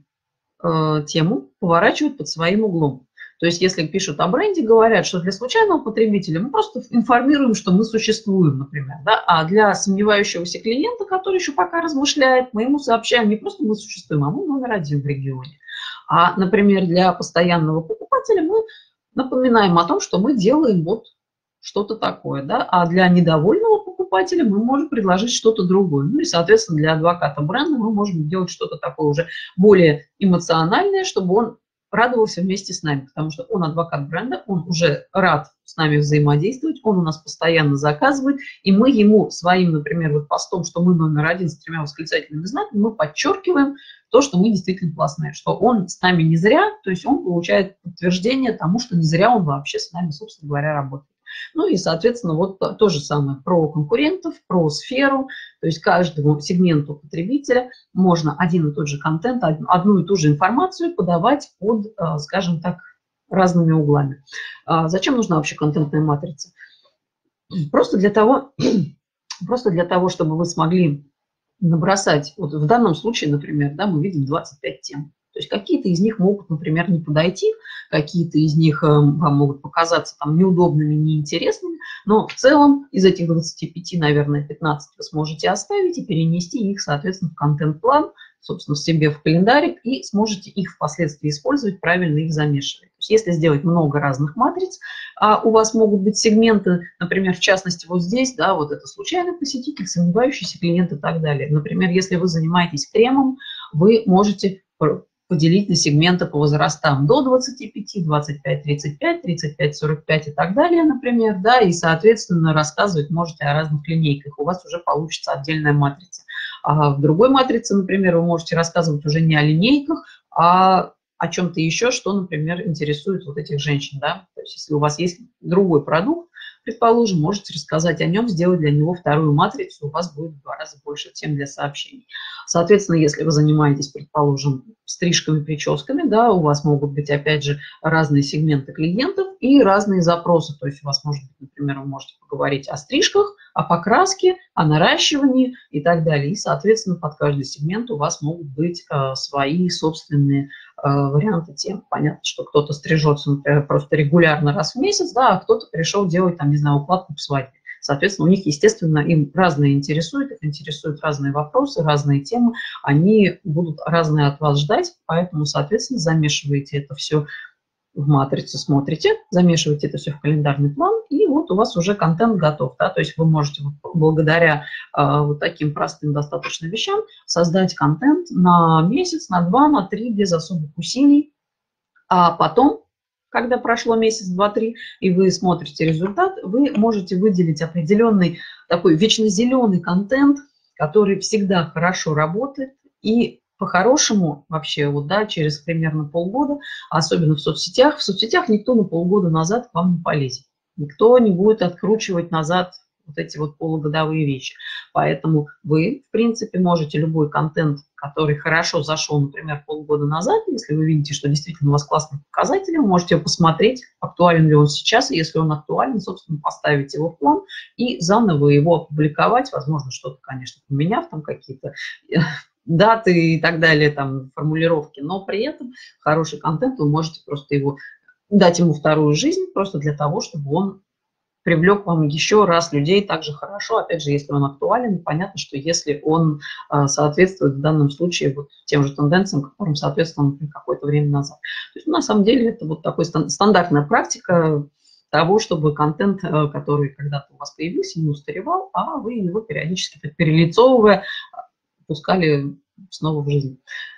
тему поворачивают под своим углом. То есть если пишут о бренде, говорят, что для случайного потребителя мы просто информируем, что мы существуем, например, да? А для сомневающегося клиента, который еще пока размышляет, мы ему сообщаем не просто мы существуем, а мы номер один в регионе. А, например, для постоянного покупателя мы напоминаем о том, что мы делаем вот что-то такое, да? А для недовольного покупателя мы можем предложить что-то другое. Ну и, соответственно, для адвоката бренда мы можем делать что-то такое уже более эмоциональное, чтобы он радовался вместе с нами, потому что он адвокат бренда, он уже рад с нами взаимодействовать, он у нас постоянно заказывает, и мы ему своим, например, вот постом, что мы номер один с тремя восклицательными знаками, мы подчеркиваем то, что мы действительно классные, что он с нами не зря, то есть он получает подтверждение тому, что не зря он вообще с нами, собственно говоря, работает. Ну и, соответственно, вот то, то же самое про конкурентов, про сферу, то есть каждому сегменту потребителя можно один и тот же контент, одну и ту же информацию подавать под, скажем так, разными углами. Зачем нужна вообще контентная матрица? Просто для того, просто для того, чтобы вы смогли набросать, вот в данном случае, например, да, мы видим двадцать пять тем. То есть какие-то из них могут, например, не подойти, какие-то из них вам могут показаться там неудобными, неинтересными, но в целом из этих двадцати пяти, наверное, пятнадцать вы сможете оставить и перенести их, соответственно, в контент-план, собственно, себе в календарик, и сможете их впоследствии использовать, правильно их замешивать. То есть если сделать много разных матриц, а у вас могут быть сегменты, например, в частности, вот здесь, да, вот это случайный посетитель, сомневающийся клиент и так далее. Например, если вы занимаетесь кремом, вы можете поделить на сегменты по возрастам до двадцати пяти, двадцать пять тридцать пять, тридцать пять сорок пять и так далее, например, да, и, соответственно, рассказывать можете о разных линейках. У вас уже получится отдельная матрица. А в другой матрице, например, вы можете рассказывать уже не о линейках, а о чем-то еще, что, например, интересует вот этих женщин, да. То есть если у вас есть другой продукт, предположим, можете рассказать о нем, сделать для него вторую матрицу, у вас будет в два раза больше тем для сообщений. Соответственно, если вы занимаетесь, предположим, стрижками, прическами, да, у вас могут быть, опять же, разные сегменты клиентов и разные запросы. То есть у вас может быть, например, вы можете поговорить о стрижках, о покраске, о наращивании и так далее. И, соответственно, под каждый сегмент у вас могут быть э, свои собственные э, варианты тем. Понятно, что кто-то стрижется, например, просто регулярно раз в месяц, да, а кто-то пришел делать, там, не знаю, укладку к свадьбе. Соответственно, у них, естественно, им разные интересуют, их интересуют разные вопросы, разные темы, они будут разные от вас ждать, поэтому, соответственно, замешиваете это все в матрицу, смотрите, замешиваете это все в календарный план, и вот у вас уже контент готов, да, то есть вы можете вот благодаря э, вот таким простым достаточно вещам создать контент на месяц, на два, на три, без особых усилий, а потом, когда прошло месяц, два, три, и вы смотрите результат, вы можете выделить определенный такой вечно зеленый контент, который всегда хорошо работает, и по-хорошему вообще вот, да, через примерно полгода, особенно в соцсетях, в соцсетях никто на полгода назад к вам не полезет. Никто не будет откручивать назад вот эти вот полугодовые вещи. Поэтому вы, в принципе, можете любой контент, который хорошо зашел, например, полгода назад, если вы видите, что действительно у вас классные показатели, вы можете посмотреть, актуален ли он сейчас, и если он актуален, собственно, поставить его в план и заново его опубликовать, возможно, что-то, конечно, поменяв, там какие-то даты и так далее, там, формулировки, но при этом хороший контент, вы можете просто его дать ему вторую жизнь, просто для того, чтобы он привлек вам еще раз людей так же хорошо, опять же, если он актуален, понятно, что если он а, соответствует в данном случае вот тем же тенденциям, которым соответствовал какое-то время назад. То есть, на самом деле это вот такая стандартная практика того, чтобы контент, который когда-то у вас появился, не устаревал, а вы его периодически, так перелицовывая, пускали снова в жизнь.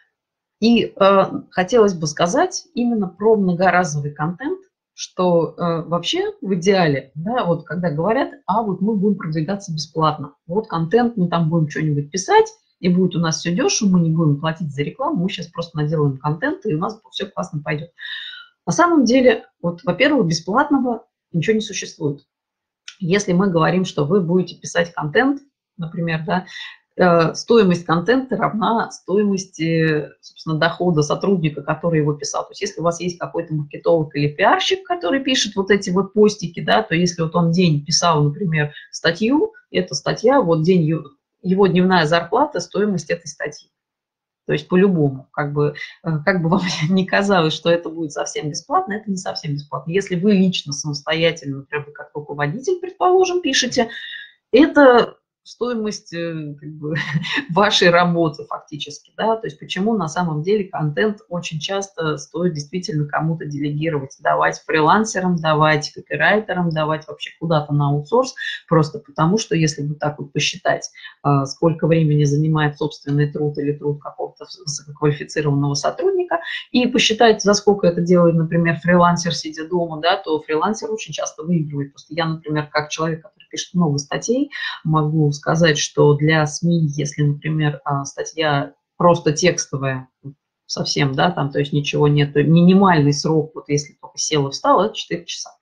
И э, хотелось бы сказать именно про многоразовый контент, что э, вообще в идеале, да, вот когда говорят, а вот мы будем продвигаться бесплатно, вот контент, мы там будем что-нибудь писать, и будет у нас все дешево, мы не будем платить за рекламу, мы сейчас просто наделаем контент, и у нас все классно пойдет. На самом деле, вот, во-первых, бесплатного ничего не существует. Если мы говорим, что вы будете писать контент, например, да, стоимость контента равна стоимости, собственно, дохода сотрудника, который его писал. То есть если у вас есть какой-то маркетолог или пиарщик, который пишет вот эти вот постики, да, то если вот он день писал, например, статью, эта статья, вот день, его дневная зарплата, стоимость этой статьи. То есть по-любому, как бы, как бы вам ни казалось, что это будет совсем бесплатно, это не совсем бесплатно. Если вы лично, самостоятельно, например, вы как руководитель, предположим, пишете, это стоимость как бы, вашей работы фактически, да, то есть почему на самом деле контент очень часто стоит действительно кому-то делегировать, давать фрилансерам, давать копирайтерам, давать вообще куда-то на аутсорс, просто потому что если вот так вот посчитать, сколько времени занимает собственный труд или труд какого-то высококвалифицированного сотрудника, и посчитать, за сколько это делает, например, фрилансер, сидя дома, да, то фрилансер очень часто выигрывает. Просто я, например, как человек, который пишет много статей, могу сказать, что для СМИ, если, например, статья просто текстовая, совсем, да, там, то есть ничего нет, минимальный срок, вот если только села, встала, это четыре часа.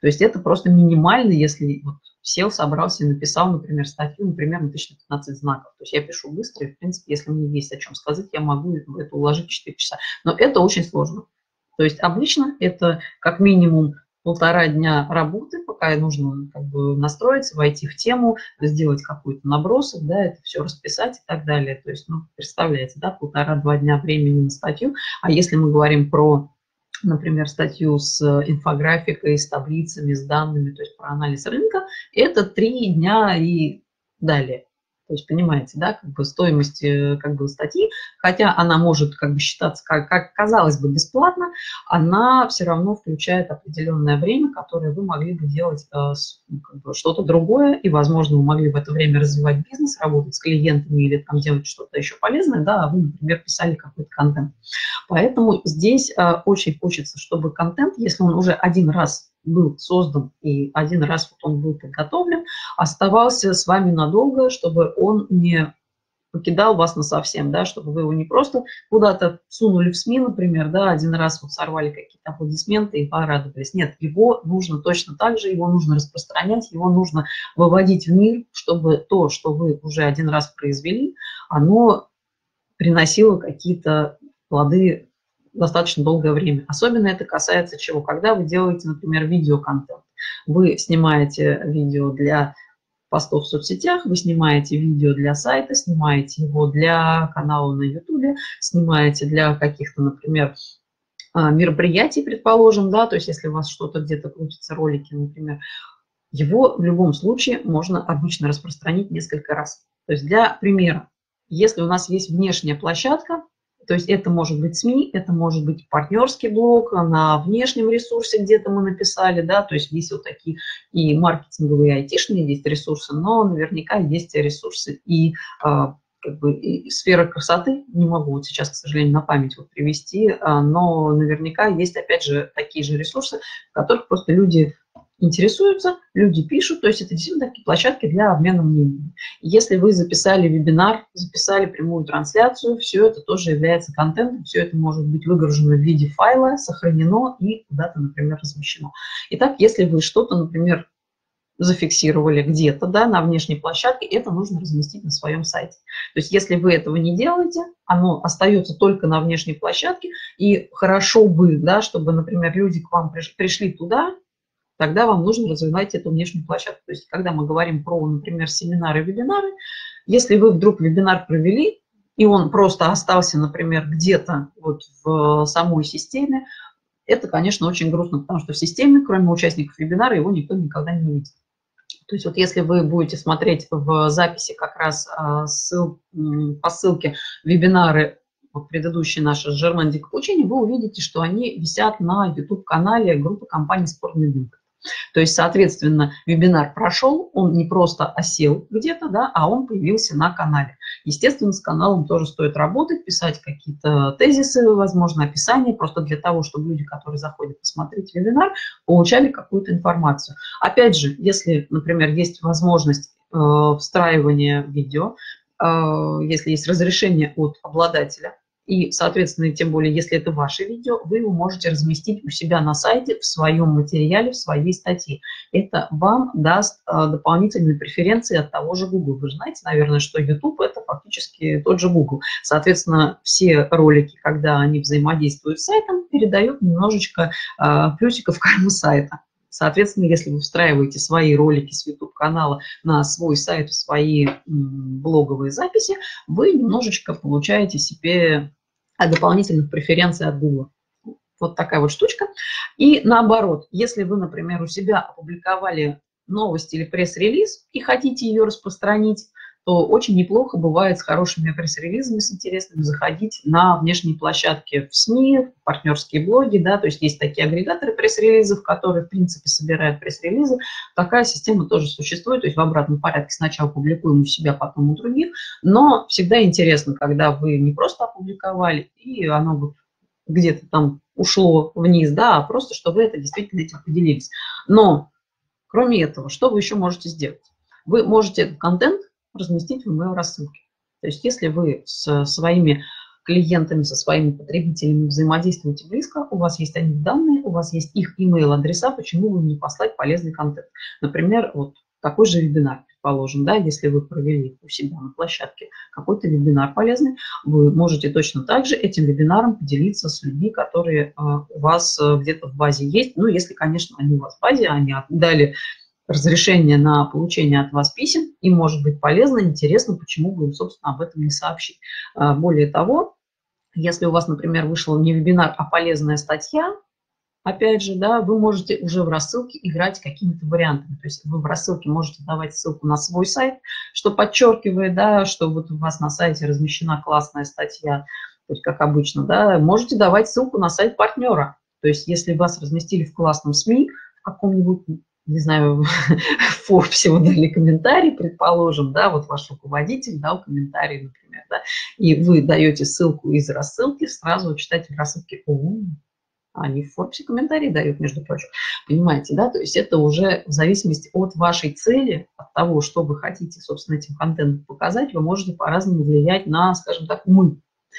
То есть это просто минимально, если вот сел, собрался и написал, например, статью, например, на тысячу пятнадцать знаков. То есть я пишу быстро, и, в принципе, если мне есть о чем сказать, я могу это уложить в четыре часа. Но это очень сложно. То есть обычно это как минимум полтора дня работы, пока нужно как бы настроиться, войти в тему, сделать какой-то набросок, да, это все расписать и так далее. То есть, ну, представляете, да, полтора-два дня времени на статью. А если мы говорим про, например, статью с инфографикой, с таблицами, с данными, то есть про анализ рынка, это три дня и далее. То есть, понимаете, да, как бы стоимость как бы статьи, хотя она может как бы считаться, как, как казалось бы, бесплатно, она все равно включает определенное время, которое вы могли бы делать э, как бы что-то другое, и, возможно, вы могли в это время развивать бизнес, работать с клиентами или там делать что-то еще полезное, да, а вы, например, писали какой-то контент. Поэтому здесь э, очень хочется, чтобы контент, если он уже один раз был создан и один раз вот он был подготовлен, оставался с вами надолго, чтобы он не покидал вас насовсем, да, чтобы вы его не просто куда-то сунули в СМИ, например, да, один раз вот сорвали какие-то аплодисменты и порадовались. Нет, его нужно точно так же, его нужно распространять, его нужно выводить в мир, чтобы то, что вы уже один раз произвели, оно приносило какие-то плоды достаточно долгое время. Особенно это касается чего? Когда вы делаете, например, видеоконтент. Вы снимаете видео для постов в соцсетях, вы снимаете видео для сайта, снимаете его для канала на ютубе, снимаете для каких-то, например, мероприятий, предположим, да, то есть если у вас что-то где-то крутится, ролики, например, его в любом случае можно обычно распространить несколько раз. То есть для примера, если у нас есть внешняя площадка, то есть это может быть СМИ, это может быть партнерский блог, на внешнем ресурсе где-то мы написали, да, то есть есть вот такие и маркетинговые, и айтишные есть ресурсы, но наверняка есть ресурсы и как бы и сфера красоты, не могу вот сейчас, к сожалению, на память вот привести, но наверняка есть, опять же, такие же ресурсы, в которых просто люди интересуются, люди пишут, то есть это действительно такие площадки для обмена мнениями. Если вы записали вебинар, записали прямую трансляцию, все это тоже является контентом, все это может быть выгружено в виде файла, сохранено и куда-то, например, размещено. Итак, если вы что-то, например, зафиксировали где-то, да, на внешней площадке, это нужно разместить на своем сайте. То есть если вы этого не делаете, оно остается только на внешней площадке, и хорошо бы, да, чтобы, например, люди к вам пришли туда, тогда вам нужно развивать эту внешнюю площадку. То есть когда мы говорим про, например, семинары, вебинары, если вы вдруг вебинар провели, и он просто остался, например, где-то вот в самой системе, это, конечно, очень грустно, потому что в системе, кроме участников вебинара, его никто никогда не увидит. То есть вот если вы будете смотреть в записи как раз ссыл, по ссылке вебинары, вот предыдущие наши с Жермен де Капучини, вы увидите, что они висят на YouTube-канале группы компании «Спортмединг». То есть, соответственно, вебинар прошел, он не просто осел где-то, да, а он появился на канале. Естественно, с каналом тоже стоит работать, писать какие-то тезисы, возможно, описание, просто для того, чтобы люди, которые заходят посмотреть вебинар, получали какую-то информацию. Опять же, если, например, есть возможность э, встраивания видео, э, если есть разрешение от обладателя, и, соответственно, тем более, если это ваше видео, вы его можете разместить у себя на сайте, в своем материале, в своей статье. Это вам даст а, дополнительные преференции от того же Google. Вы же знаете, наверное, что YouTube – это фактически тот же Google. Соответственно, все ролики, когда они взаимодействуют с сайтом, передают немножечко а, плюсиков в карму сайта. Соответственно, если вы встраиваете свои ролики с YouTube-канала на свой сайт, в свои блоговые записи, вы немножечко получаете себе дополнительных преференций от Google. Вот такая вот штучка. И наоборот, если вы, например, у себя опубликовали новость или пресс-релиз и хотите ее распространить, то очень неплохо бывает с хорошими пресс-релизами, с интересными, заходить на внешние площадки в СМИ, в партнерские блоги, да, то есть есть такие агрегаторы пресс-релизов, которые, в принципе, собирают пресс-релизы. Такая система тоже существует, то есть в обратном порядке сначала публикуем у себя, потом у других, но всегда интересно, когда вы не просто опубликовали, и оно вот где-то там ушло вниз, да, а просто, что вы это действительно этим поделились. Но, кроме этого, что вы еще можете сделать? Вы можете этот контент разместить в email-рассылке. То есть если вы с своими клиентами, со своими потребителями взаимодействуете близко, у вас есть о них данные, у вас есть их email-адреса, почему бы не послать полезный контент. Например, вот такой же вебинар, предположим, да, если вы провели у себя на площадке какой-то вебинар полезный, вы можете точно так же этим вебинаром поделиться с людьми, которые э, у вас э, где-то в базе есть. Ну, если, конечно, они у вас в базе, они дали разрешение на получение от вас писем, им может быть полезно, интересно, почему бы им, собственно, об этом не сообщить. Э, более того, если у вас, например, вышел не вебинар, а полезная статья, опять же, да, вы можете уже в рассылке играть какими-то вариантами. То есть вы в рассылке можете давать ссылку на свой сайт, что подчеркивает, да, что вот у вас на сайте размещена классная статья, то есть как обычно, да, можете давать ссылку на сайт партнера. То есть если вас разместили в классном СМИ, в каком-нибудь, не знаю, в Форбсе вы дали комментарий, предположим, да, вот ваш руководитель дал комментарий, например, да, и вы даете ссылку из рассылки, сразу читатель рассылки: о, они в Форбсе комментарии дают, между прочим. Понимаете, да? То есть это уже в зависимости от вашей цели, от того, что вы хотите, собственно, этим контентом показать, вы можете по-разному влиять на, скажем так, умы.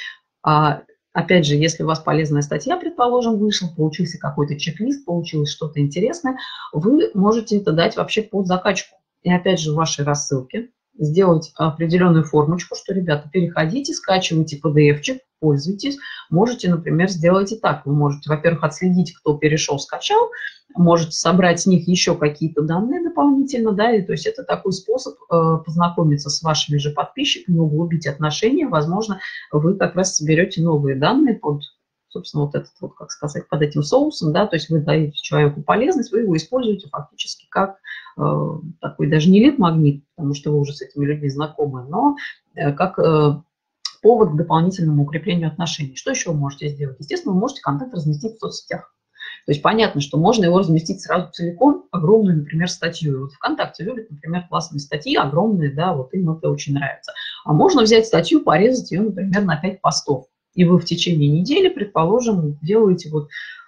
А, опять же, если у вас полезная статья, предположим, вышла, получился какой-то чек-лист, получилось что-то интересное, вы можете это дать вообще под закачку. И опять же, в вашей рассылке сделать определенную формочку, что, ребята, переходите, скачивайте пи ди эф-чик, пользуйтесь. Можете, например, сделать и так. Вы можете, во-первых, отследить, кто перешел, скачал, можете собрать с них еще какие-то данные дополнительно, да, и то есть это такой способ э, познакомиться с вашими же подписчиками, углубить отношения. Возможно, вы как раз соберете новые данные под, собственно, вот этот вот, как сказать, под этим соусом, да, то есть вы даете человеку полезность, вы его используете фактически как э, такой даже не лид-магнит, потому что вы уже с этими людьми знакомы, но э, как э, повод к дополнительному укреплению отношений. Что еще вы можете сделать? Естественно, вы можете контент разместить в соцсетях. То есть понятно, что можно его разместить сразу целиком, огромную, например, статью. Вот ВКонтакте любят, например, классные статьи, огромные, да, вот им это очень нравится. А можно взять статью, порезать ее, например, на пять постов. И вы в течение недели, предположим, делаете вот,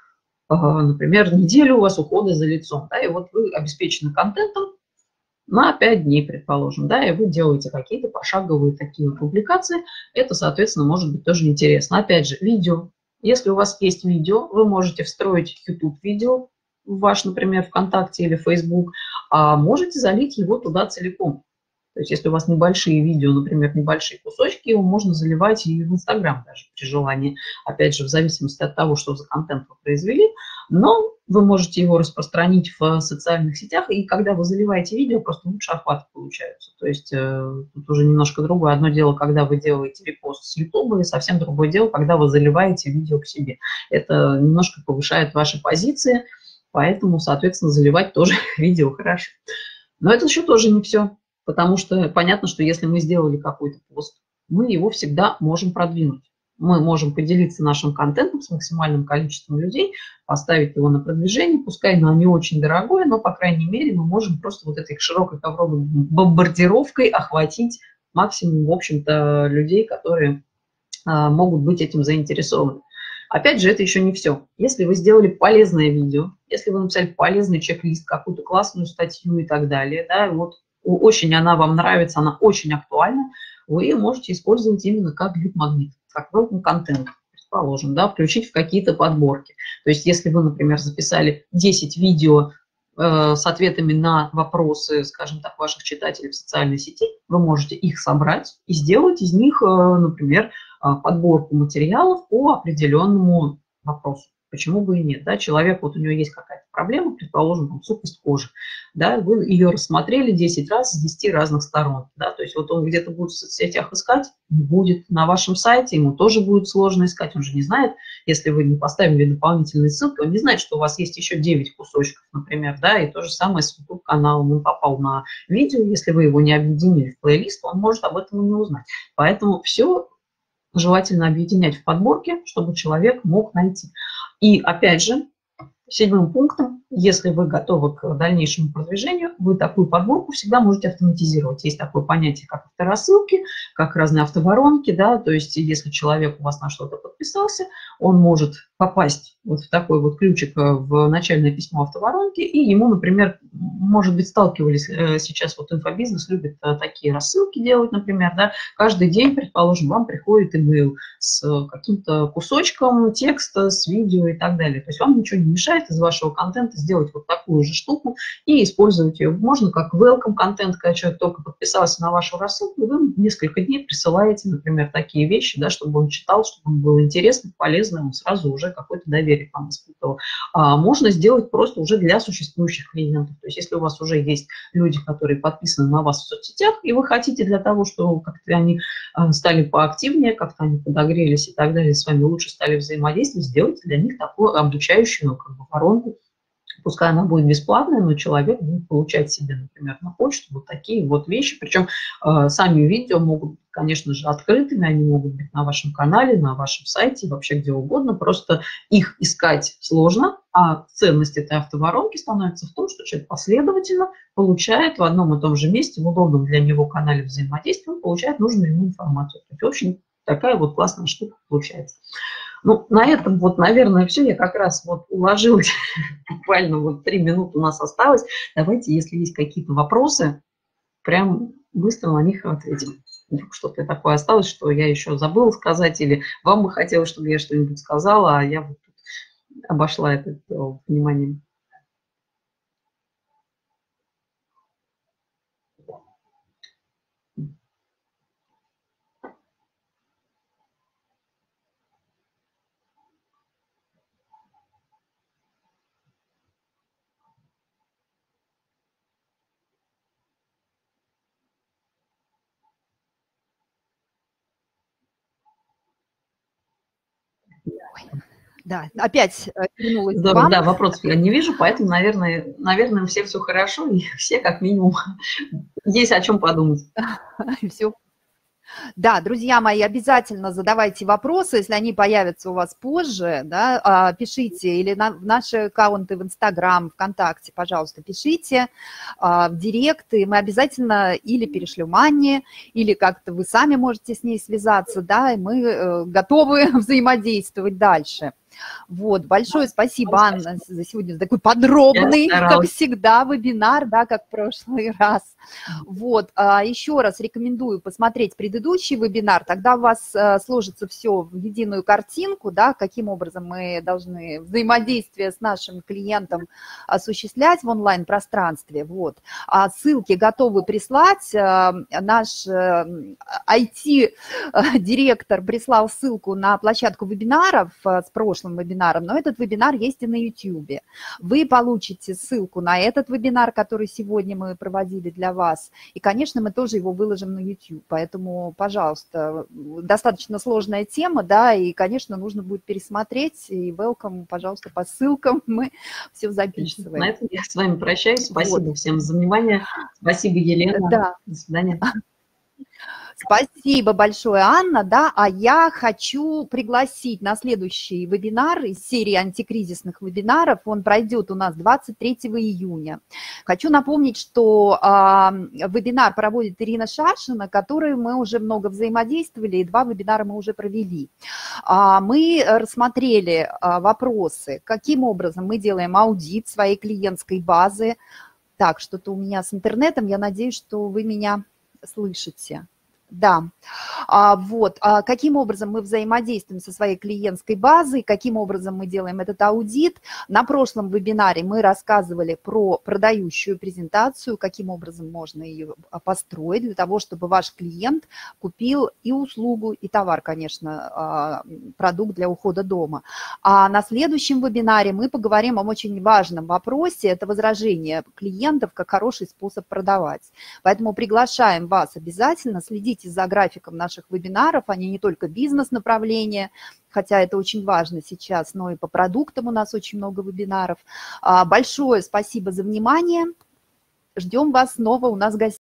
например, неделю у вас ухода за лицом, да, и вот вы обеспечены контентом на пять дней, предположим, да, и вы делаете какие-то пошаговые такие вот публикации, это, соответственно, может быть тоже интересно. Опять же, видео. Если у вас есть видео, вы можете встроить YouTube-видео в ваш, например, ВКонтакте или Facebook, а можете залить его туда целиком. То есть если у вас небольшие видео, например, небольшие кусочки, его можно заливать и в Инстаграм даже при желании. Опять же, в зависимости от того, что за контент вы произвели. Но вы можете его распространить в социальных сетях, и когда вы заливаете видео, просто лучше охваты получаются. То есть э, тут уже немножко другое. Одно дело, когда вы делаете репост с YouTube, и совсем другое дело, когда вы заливаете видео к себе. Это немножко повышает ваши позиции, поэтому, соответственно, заливать тоже видео хорошо. Но это еще тоже не все. Потому что понятно, что если мы сделали какой-то пост, мы его всегда можем продвинуть. Мы можем поделиться нашим контентом с максимальным количеством людей, поставить его на продвижение, пускай оно не очень дорогое, но, по крайней мере, мы можем просто вот этой широкой ковровой бомбардировкой охватить максимум, в общем-то, людей, которые а, могут быть этим заинтересованы. Опять же, это еще не все. Если вы сделали полезное видео, если вы написали полезный чек-лист, какую-то классную статью и так далее, да, вот очень она вам нравится, она очень актуальна, вы ее можете использовать именно как лид-магнит, как welcome контент, предположим, да, включить в какие-то подборки. То есть если вы, например, записали десять видео э, с ответами на вопросы, скажем так, ваших читателей в социальной сети, вы можете их собрать и сделать из них, э, например, подборку материалов по определенному вопросу. Почему бы и нет? Да? Человек, вот у него есть какая-то проблема, предположим, там, сухость кожи. Да? Вы ее рассмотрели десять раз с десяти разных сторон. Да? То есть вот он где-то будет в соцсетях искать, не будет на вашем сайте, ему тоже будет сложно искать. Он же не знает, если вы не поставили дополнительные ссылки, он не знает, что у вас есть еще девять кусочков, например. Да? И то же самое с YouTube-каналом. Он попал на видео, если вы его не объединили в плейлист, он может об этом и не узнать. Поэтому все желательно объединять в подборке, чтобы человек мог найти. И опять же, Седьмым пунктом, если вы готовы к дальнейшему продвижению, вы такую подборку всегда можете автоматизировать. Есть такое понятие, как авторассылки, как разные автоворонки, да, то есть если человек у вас на что-то подписался, он может попасть вот в такой вот ключик в начальное письмо автоворонки, и ему, например, может быть, сталкивались сейчас, вот инфобизнес любит такие рассылки делать, например, да, каждый день, предположим, вам приходит имейл с каким-то кусочком текста, с видео и так далее. То есть вам ничего не мешает из вашего контента сделать вот такую же штуку и использовать ее. Можно как welcome контент, когда человек только подписался на вашу рассылку, и вы несколько дней присылаете, например, такие вещи, да, чтобы он читал, чтобы ему было интересно, полезно, он сразу уже какое-то доверие к вам испытывал. А можно сделать просто уже для существующих клиентов. То есть если у вас уже есть люди, которые подписаны на вас в соцсетях, и вы хотите для того, чтобы как-то они стали поактивнее, как-то они подогрелись и так далее, с вами лучше стали взаимодействовать, сделайте для них такую обучающую, как бы, воронку. Пускай она будет бесплатная, но человек будет получать себе, например, на почту вот такие вот вещи. Причем э, сами видео могут быть, конечно же, открытыми, они могут быть на вашем канале, на вашем сайте, вообще где угодно. Просто их искать сложно, а ценность этой автоворонки становится в том, что человек последовательно получает в одном и том же месте, в удобном для него канале взаимодействия, получает нужную ему информацию. То есть, в общем, такая вот классная штука получается. Ну, на этом вот, наверное, все. Я как раз вот уложилась, буквально вот три минуты у нас осталось. Давайте, если есть какие-то вопросы, прям быстро на них ответим. Вдруг что-то такое осталось, что я еще забыла сказать, или вам бы хотелось, чтобы я что-нибудь сказала, а я вот тут обошла это вниманием. Да, опять вернулась Здорово, к вам. да, вопросов я не вижу, поэтому, наверное, наверное, у всех все хорошо, и все как минимум есть о чем подумать. Все. Да, друзья мои, обязательно задавайте вопросы, если они появятся у вас позже, да, пишите или на, в наши аккаунты в Инстаграм, ВКонтакте, пожалуйста, пишите в директ, и мы обязательно или перешлем Анне, или как-то вы сами можете с ней связаться, да, и мы готовы взаимодействовать дальше. Вот, большое спасибо, Анна, за сегодня такой подробный, как всегда, вебинар, да, как в прошлый раз. Вот, еще раз рекомендую посмотреть предыдущий вебинар, тогда у вас сложится все в единую картинку, да, каким образом мы должны взаимодействие с нашим клиентом осуществлять в онлайн-пространстве. Вот, ссылки готовы прислать, наш ай ти-директор прислал ссылку на площадку вебинаров с прошлым вебинаром, но этот вебинар есть и на YouTube. Вы получите ссылку на этот вебинар, который сегодня мы проводили для вас, и, конечно, мы тоже его выложим на YouTube, поэтому, пожалуйста, достаточно сложная тема, да, и, конечно, нужно будет пересмотреть, и welcome, пожалуйста, по ссылкам, мы все записываем. На этом я с вами прощаюсь, спасибо вот. Всем за внимание, спасибо, Елена, да. До свидания. Спасибо большое, Анна, да, а я хочу пригласить на следующий вебинар из серии антикризисных вебинаров, он пройдет у нас двадцать третьего июня. Хочу напомнить, что а, вебинар проводит Ирина Шашина, которой мы уже много взаимодействовали, и два вебинара мы уже провели. А, мы рассмотрели а, вопросы, каким образом мы делаем аудит своей клиентской базы. Так, что-то у меня с интернетом, я надеюсь, что вы меня слышите. Да, а, вот, а каким образом мы взаимодействуем со своей клиентской базой, каким образом мы делаем этот аудит. На прошлом вебинаре мы рассказывали про продающую презентацию, каким образом можно ее построить для того, чтобы ваш клиент купил и услугу, и товар, конечно, продукт для ухода дома. А на следующем вебинаре мы поговорим о очень важном вопросе, это возражение клиентов как хороший способ продавать. Поэтому приглашаем вас обязательно следить за графиком наших вебинаров, они не только бизнес-направления, хотя это очень важно сейчас, но и по продуктам у нас очень много вебинаров. Большое спасибо за внимание, ждем вас снова у нас в гостях.